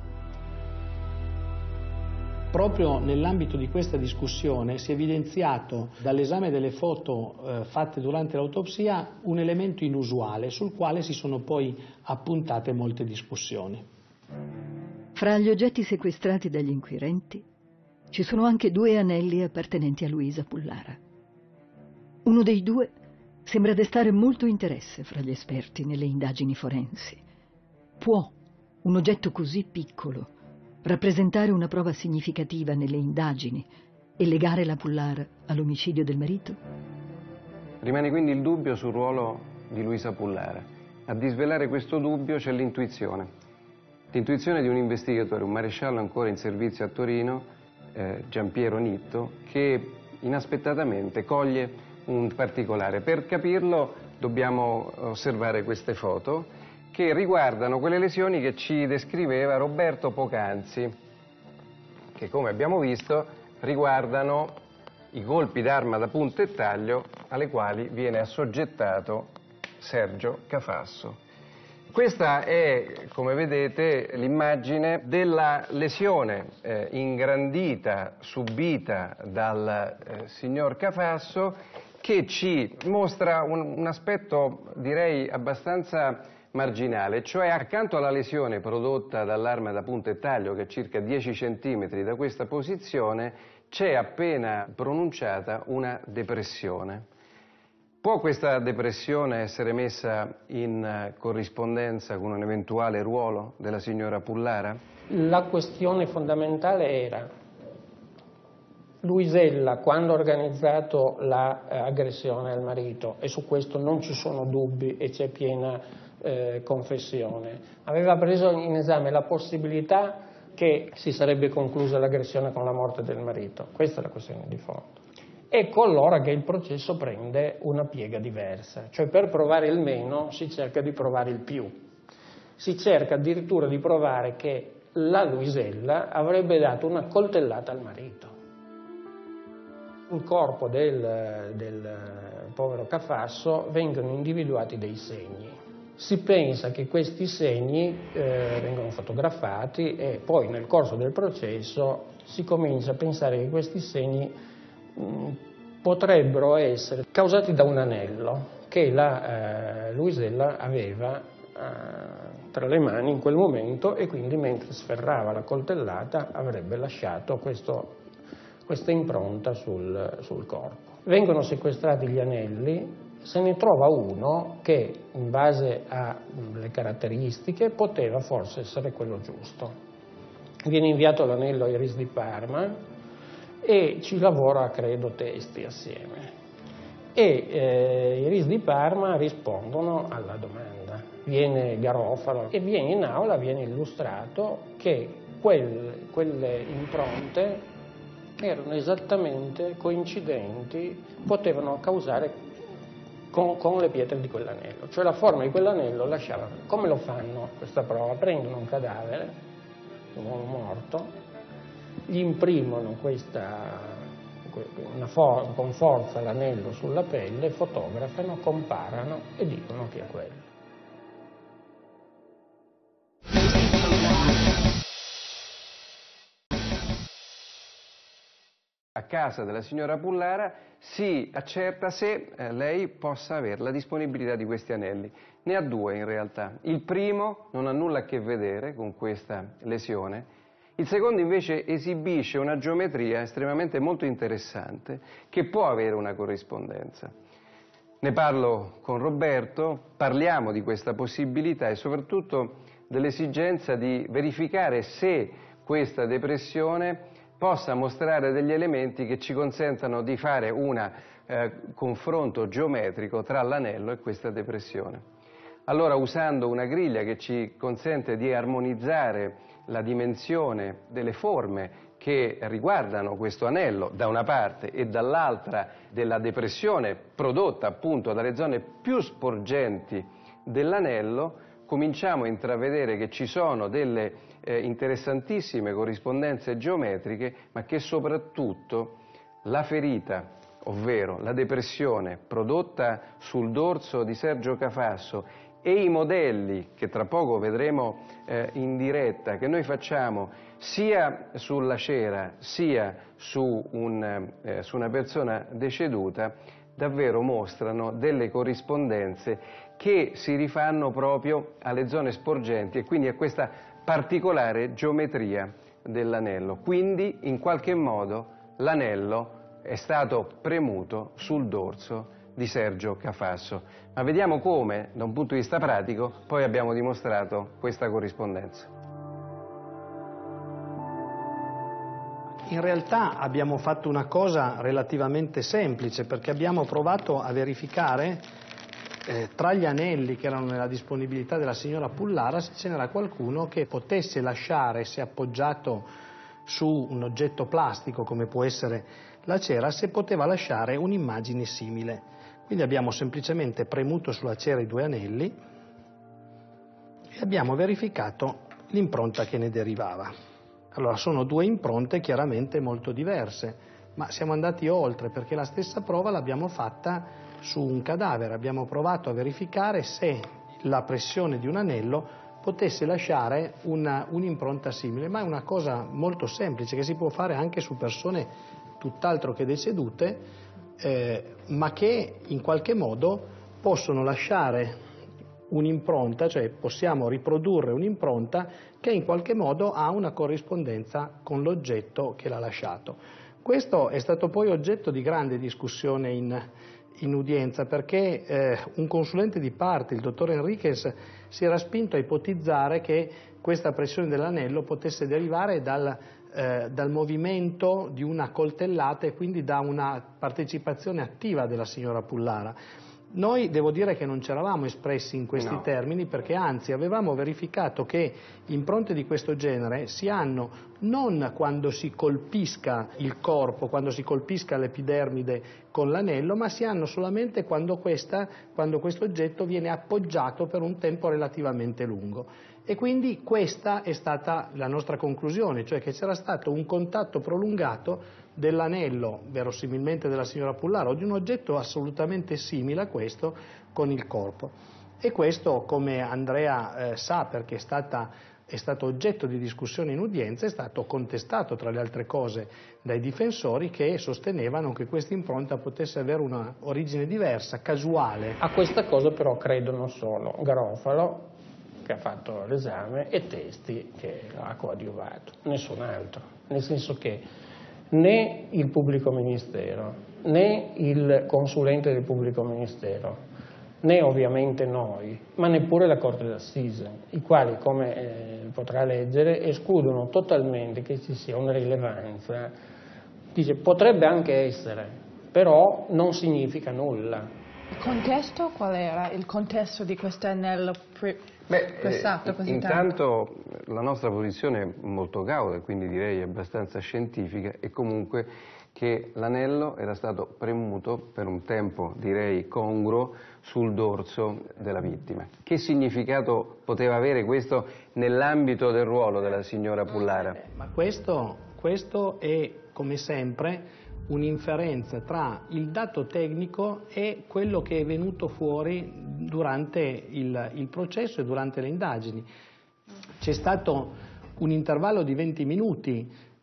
Proprio nell'ambito di questa discussione si è evidenziato dall'esame delle foto eh, fatte durante l'autopsia un elemento inusuale sul quale si sono poi appuntate molte discussioni. Fra gli oggetti sequestrati dagli inquirenti ci sono anche due anelli appartenenti a Luisa Pullara. Uno dei due sembra destare molto interesse fra gli esperti nelle indagini forensi. Può un oggetto così piccolo rappresentare una prova significativa nelle indagini e legare la Pullara all'omicidio del marito? Rimane quindi il dubbio sul ruolo di Luisa Pullara. A disvelare questo dubbio c'è l'intuizione. L'intuizione di un investigatore, un maresciallo ancora in servizio a Torino, eh, Giampiero Nitto, che inaspettatamente coglie un particolare. Per capirlo dobbiamo osservare queste foto, che riguardano quelle lesioni che ci descriveva Roberto poc'anzi, che come abbiamo visto riguardano i colpi d'arma da punta e taglio alle quali viene assoggettato Sergio Cafasso. Questa è, come vedete, l'immagine della lesione eh, ingrandita, subita dal eh, signor Cafasso, che ci mostra un, un aspetto, direi, abbastanza marginale, cioè accanto alla lesione prodotta dall'arma da punta e taglio, che è circa dieci centimetri da questa posizione, c'è appena pronunciata una depressione. Può questa depressione essere messa in corrispondenza con un eventuale ruolo della signora Pullara? La questione fondamentale era: Luisella, quando ha organizzato l'aggressione al marito, e su questo non ci sono dubbi e c'è piena Eh, confessione, aveva preso in esame la possibilità che si sarebbe conclusa l'aggressione con la morte del marito. Questa è la questione di fondo. Ecco allora che il processo prende una piega diversa, cioè per provare il meno si cerca di provare il più, si cerca addirittura di provare che la Luisella avrebbe dato una coltellata al marito. Sul corpo del, del povero Cafasso vengono individuati dei segni. Si pensa che questi segni eh, vengono fotografati e poi nel corso del processo si comincia a pensare che questi segni mh, potrebbero essere causati da un anello che la eh, Luisella aveva eh, tra le mani in quel momento, e quindi mentre sferrava la coltellata avrebbe lasciato questo, questa impronta sul, sul corpo. Vengono sequestrati gli anelli. Se ne trova uno che, in base alle caratteristiche, poteva forse essere quello giusto. Viene inviato l'anello ai R I S di Parma e ci lavora, credo, Testi assieme. E eh, i R I S di Parma rispondono alla domanda. Viene Garofalo e viene in aula, viene illustrato che quel, quelle impronte erano esattamente coincidenti, potevano causare Con, con le pietre di quell'anello, cioè la forma di quell'anello lasciava. Come lo fanno questa prova? Prendono un cadavere, un uomo morto, gli imprimono questa, una for, con forza l'anello sulla pelle, fotografano, comparano e dicono che è quello. a casa della signora Pullara si accerta se eh, lei possa avere la disponibilità di questi anelli. Ne ha due in realtà. Il primo non ha nulla a che vedere con questa lesione, il secondo invece esibisce una geometria estremamente molto interessante che può avere una corrispondenza. Ne parlo con Roberto, parliamo di questa possibilità e soprattutto dell'esigenza di verificare se questa depressione possa mostrare degli elementi che ci consentano di fare un eh, confronto geometrico tra l'anello e questa depressione. Allora, usando una griglia che ci consente di armonizzare la dimensione delle forme che riguardano questo anello da una parte e dall'altra della depressione prodotta appunto dalle zone più sporgenti dell'anello, cominciamo a intravedere che ci sono delle eh, interessantissime corrispondenze geometriche, ma che soprattutto la ferita, ovvero la depressione prodotta sul dorso di Sergio Cafasso e i modelli che tra poco vedremo eh, in diretta, che noi facciamo sia sulla cera sia su, un, eh, su una persona deceduta, davvero mostrano delle corrispondenze che si rifanno proprio alle zone sporgenti e quindi a questa particolare geometria dell'anello. Quindi in qualche modo l'anello è stato premuto sul dorso di Sergio Cafasso. Ma vediamo come, da un punto di vista pratico, poi abbiamo dimostrato questa corrispondenza. In realtà abbiamo fatto una cosa relativamente semplice, perché abbiamo provato a verificare eh, tra gli anelli che erano nella disponibilità della signora Pullara se ce n'era qualcuno che potesse lasciare, se appoggiato su un oggetto plastico come può essere la cera, se poteva lasciare un'immagine simile. Quindi abbiamo semplicemente premuto sulla cera i due anelli e abbiamo verificato l'impronta che ne derivava. Allora, sono due impronte chiaramente molto diverse, ma siamo andati oltre, perché la stessa prova l'abbiamo fatta su un cadavere. Abbiamo provato a verificare se la pressione di un anello potesse lasciare una, un'impronta simile, ma è una cosa molto semplice che si può fare anche su persone tutt'altro che decedute, eh, ma che in qualche modo possono lasciare un'impronta, cioè possiamo riprodurre un'impronta che in qualche modo ha una corrispondenza con l'oggetto che l'ha lasciato. Questo è stato poi oggetto di grande discussione in, in udienza, perché eh, un consulente di parte, il dottor Enriquez, si era spinto a ipotizzare che questa pressione dell'anello potesse derivare dal, eh, dal movimento di una coltellata e quindi da una partecipazione attiva della signora Pullara. Noi devo dire che non ci eravamo espressi in questi no. termini, perché anzi avevamo verificato che impronte di questo genere si hanno non quando si colpisca il corpo, quando si colpisca l'epidermide con l'anello, ma si hanno solamente quando, questa, quando questo oggetto viene appoggiato per un tempo relativamente lungo. E quindi questa è stata la nostra conclusione, cioè che c'era stato un contatto prolungato dell'anello, verosimilmente della signora Pullara, o di un oggetto assolutamente simile a questo con il corpo. E questo, come Andrea eh, sa, perché è, stata, è stato oggetto di discussione in udienza, è stato contestato tra le altre cose dai difensori, che sostenevano che questa impronta potesse avere una origine diversa, casuale. A questa cosa però credono solo Garofalo, che ha fatto l'esame, e Testi, che ha coadiuvato, nessun altro, nel senso che né il pubblico ministero, né il consulente del pubblico ministero, né ovviamente noi, ma neppure la Corte d'Assise, i quali, come eh, potrà leggere, escludono totalmente che ci sia una rilevanza. Dice, potrebbe anche essere, però non significa nulla. Il contesto qual era? Il contesto di questo anello pressato così intanto tanto? La nostra posizione è molto cauta, quindi direi abbastanza scientifica, e comunque che l'anello era stato premuto per un tempo, direi, congruo sul dorso della vittima. Che significato poteva avere questo nell'ambito del ruolo della signora Pullara? Eh, ma questo, questo è, come sempre, un'inferenza tra il dato tecnico e quello che è venuto fuori durante il, il processo e durante le indagini. C'è stato un intervallo di venti minuti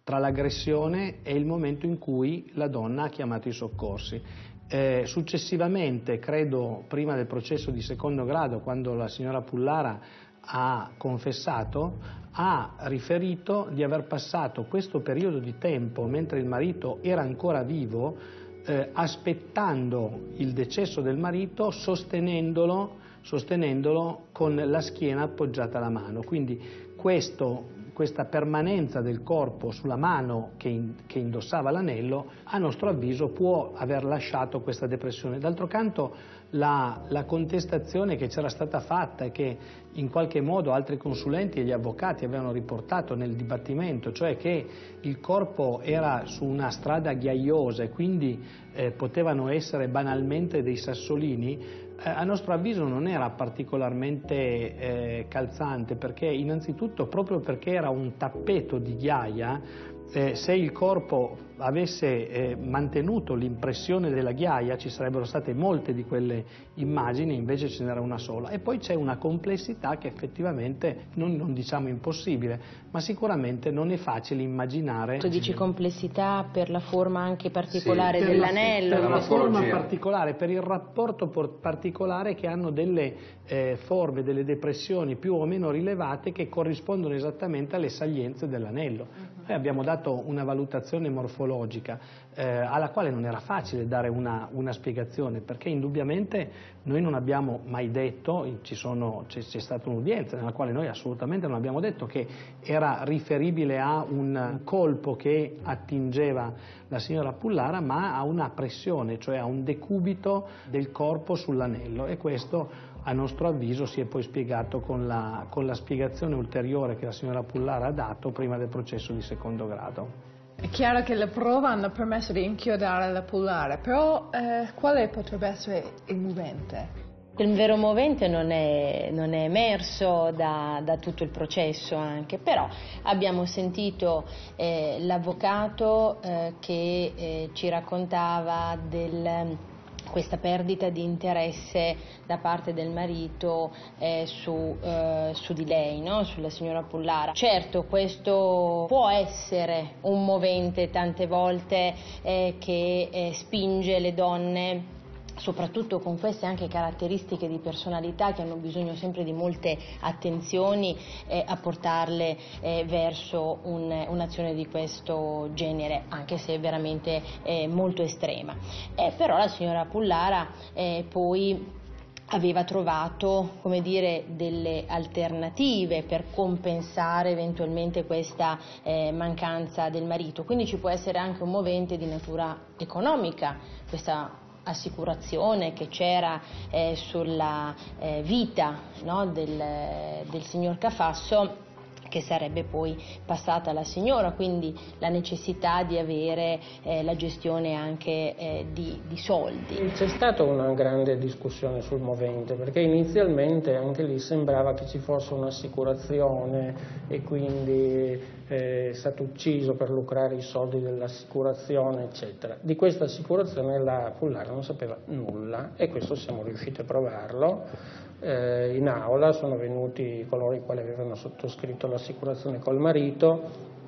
tra l'aggressione e il momento in cui la donna ha chiamato i soccorsi. Eh, successivamente, credo prima del processo di secondo grado, quando la signora Pullara ha confessato, ha riferito di aver passato questo periodo di tempo, mentre il marito era ancora vivo, eh, aspettando il decesso del marito, sostenendolo, sostenendolo con la schiena appoggiata alla mano. Quindi questo questa permanenza del corpo sulla mano che, in, che indossava l'anello, a nostro avviso può aver lasciato questa depressione. D'altro canto la, la contestazione che c'era stata fatta e che in qualche modo altri consulenti e gli avvocati avevano riportato nel dibattimento, cioè che il corpo era su una strada ghiaiosa e quindi eh, potevano essere banalmente dei sassolini, a nostro avviso non era particolarmente eh, calzante, perché innanzitutto proprio perché era un tappeto di ghiaia, eh, se il corpo avesse eh, mantenuto l'impressione della ghiaia ci sarebbero state molte di quelle immagini, invece ce n'era una sola. E poi c'è una complessità che effettivamente non, non diciamo impossibile, ma sicuramente non è facile immaginare. Tu dici complessità per la forma anche particolare sì, dell'anello? Per la, per la forma particolare, per il rapporto particolare che hanno delle eh, forme, delle depressioni più o meno rilevate che corrispondono esattamente alle salienze dell'anello. Uh-huh. Noi abbiamo dato una valutazione morfologica Eh, alla quale non era facile dare una, una spiegazione, perché indubbiamente noi non abbiamo mai detto, ci sono, c'è, c'è stata un'udienza nella quale noi assolutamente non abbiamo detto che era riferibile a un colpo che attingeva la signora Pullara, ma a una pressione, cioè a un decubito del corpo sull'anello, e questo a nostro avviso si è poi spiegato con la, con la spiegazione ulteriore che la signora Pullara ha dato prima del processo di secondo grado. È chiaro che le prove hanno permesso di inchiodare la Pullara, però eh, quale potrebbe essere il movente? Il vero movente non è, non è emerso da, da tutto il processo anche, però abbiamo sentito eh, l'avvocato eh, che eh, ci raccontava del... questa perdita di interesse da parte del marito eh, su, eh, su di lei, no? Sulla signora Pullara. Certo, questo può essere un movente tante volte eh, che eh, spinge le donne, soprattutto con queste anche caratteristiche di personalità che hanno bisogno sempre di molte attenzioni, eh, a portarle eh, verso un, un'azione di questo genere, anche se veramente eh, molto estrema. Eh, però la signora Pullara eh, poi aveva trovato, come dire, delle alternative per compensare eventualmente questa eh, mancanza del marito, quindi ci può essere anche un movente di natura economica, questa assicurazione che c'era eh, sulla eh, vita, no, del, del signor Cafasso, che sarebbe poi passata alla signora, quindi la necessità di avere eh, la gestione anche eh, di, di soldi. C'è stata una grande discussione sul movente, perché inizialmente anche lì sembrava che ci fosse un'assicurazione e quindi eh, è stato ucciso per lucrare i soldi dell'assicurazione, eccetera. Di questa assicurazione la Pullara non sapeva nulla, e questo siamo riusciti a provarlo. Eh, in aula sono venuti coloro i quali avevano sottoscritto l'assicurazione col marito.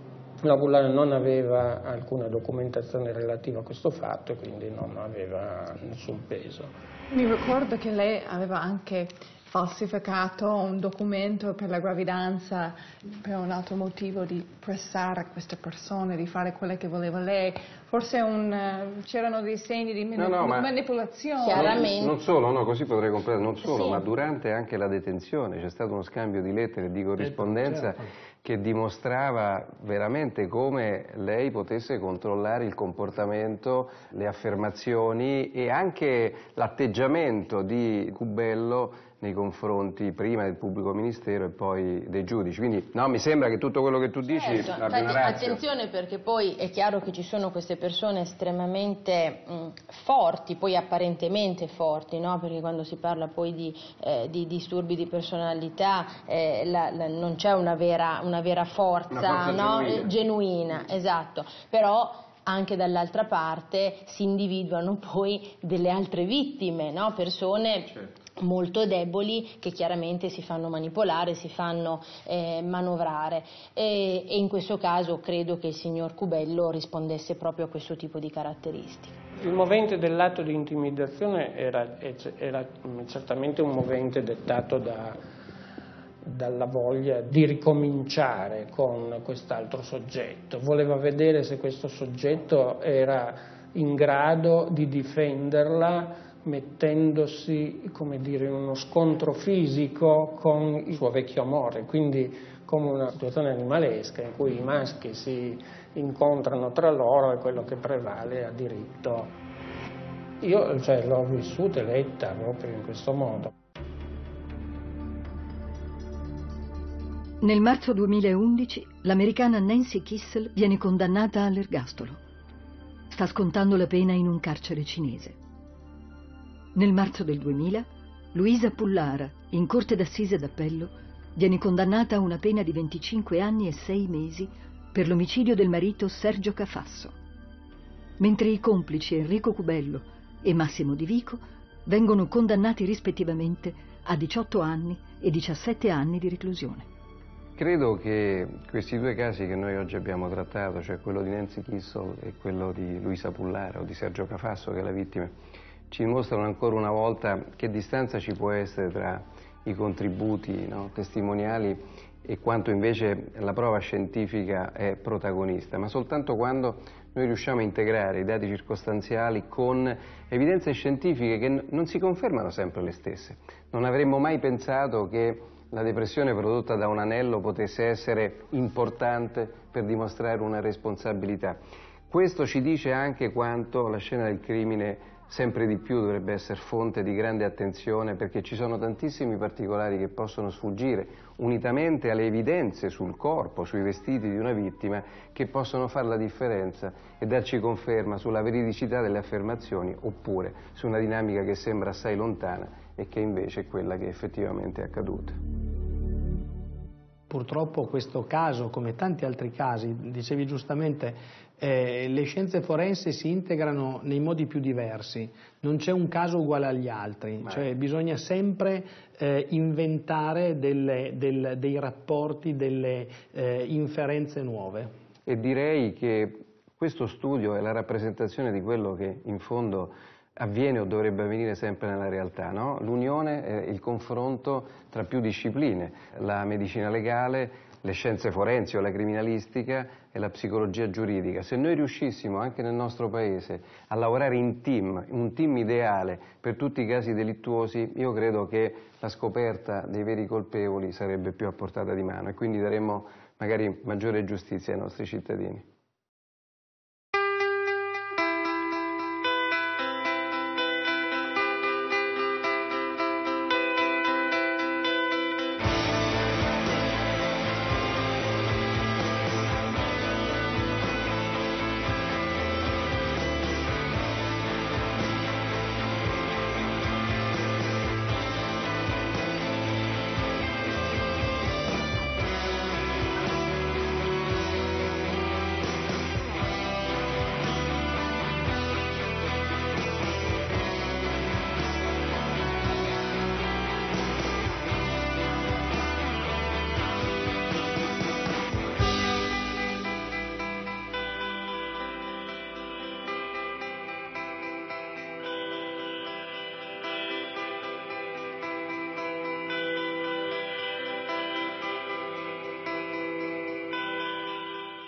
La Pullara non aveva alcuna documentazione relativa a questo fatto e quindi non aveva nessun peso. Mi ricordo che lei aveva anche falsificato un documento per la gravidanza per un altro motivo, di pressare queste persone di fare quello che voleva lei. Forse un, uh, c'erano dei segni di manip- no, no, manipolazione. Chiaramente. Non solo, no, così potrei comprendere, non solo, sì. ma durante anche la detenzione c'è stato uno scambio di lettere e di corrispondenza certo. che dimostrava veramente come lei potesse controllare il comportamento, le affermazioni e anche l'atteggiamento di Cubello nei confronti prima del pubblico ministero e poi dei giudici. Quindi no, mi sembra che tutto quello che tu dici certo, abbia una razza. Attenzione, perché poi è chiaro che ci sono queste persone estremamente mh, forti, poi apparentemente forti, no? Perché quando si parla poi di, eh, di disturbi di personalità eh, la, la, non c'è una vera, una vera forza, una forza no? genuina. genuina, esatto, però anche dall'altra parte si individuano poi delle altre vittime, no? Persone certo. molto deboli che chiaramente si fanno manipolare, si fanno eh, manovrare e, e in questo caso credo che il signor Cubello rispondesse proprio a questo tipo di caratteristiche. Il movente dell'atto di intimidazione era, era certamente un movente dettato da, dalla voglia di ricominciare con quest'altro soggetto, voleva vedere se questo soggetto era in grado di difenderla mettendosi, come dire, in uno scontro fisico con il suo vecchio amore, quindi come una situazione animalesca in cui i maschi si incontrano tra loro e quello che prevale ha diritto. Io cioè, l'ho vissuta e letta proprio in questo modo. Nel marzo duemilaundici l'americana Nancy Kissel viene condannata all'ergastolo. Sta scontando la pena in un carcere cinese. Nel marzo del duemila, Luisa Pullara, in corte d'assise d'appello, viene condannata a una pena di venticinque anni e sei mesi per l'omicidio del marito Sergio Cafasso, mentre i complici Enrico Cubello e Massimo Di Vico vengono condannati rispettivamente a diciotto anni e diciassette anni di reclusione. Credo che questi due casi che noi oggi abbiamo trattato, cioè quello di Nancy Kissel e quello di Luisa Pullara o di Sergio Cafasso, che è la vittima, ci dimostrano ancora una volta che distanza ci può essere tra i contributi, no, testimoniali e quanto invece la prova scientifica è protagonista, ma soltanto quando noi riusciamo a integrare i dati circostanziali con evidenze scientifiche che non si confermano sempre le stesse. Non avremmo mai pensato che la depressione prodotta da un anello potesse essere importante per dimostrare una responsabilità. Questo ci dice anche quanto la scena del crimine sempre di più dovrebbe essere fonte di grande attenzione, perché ci sono tantissimi particolari che possono sfuggire, unitamente alle evidenze sul corpo, sui vestiti di una vittima, che possono fare la differenza e darci conferma sulla veridicità delle affermazioni oppure su una dinamica che sembra assai lontana e che invece è quella che effettivamente è accaduta. Purtroppo questo caso, come tanti altri casi, dicevi giustamente, eh, le scienze forensi si integrano nei modi più diversi, non c'è un caso uguale agli altri, Ma cioè bisogna sempre eh, inventare delle, del, dei rapporti, delle eh, inferenze nuove. E direi che questo studio è la rappresentazione di quello che in fondo avviene o dovrebbe avvenire sempre nella realtà, no? L'unione, eh, il confronto tra più discipline, la medicina legale, le scienze forensi o la criminalistica e la psicologia giuridica. Se noi riuscissimo anche nel nostro paese a lavorare in team, un team ideale per tutti i casi delittuosi, io credo che la scoperta dei veri colpevoli sarebbe più a portata di mano e quindi daremmo magari maggiore giustizia ai nostri cittadini.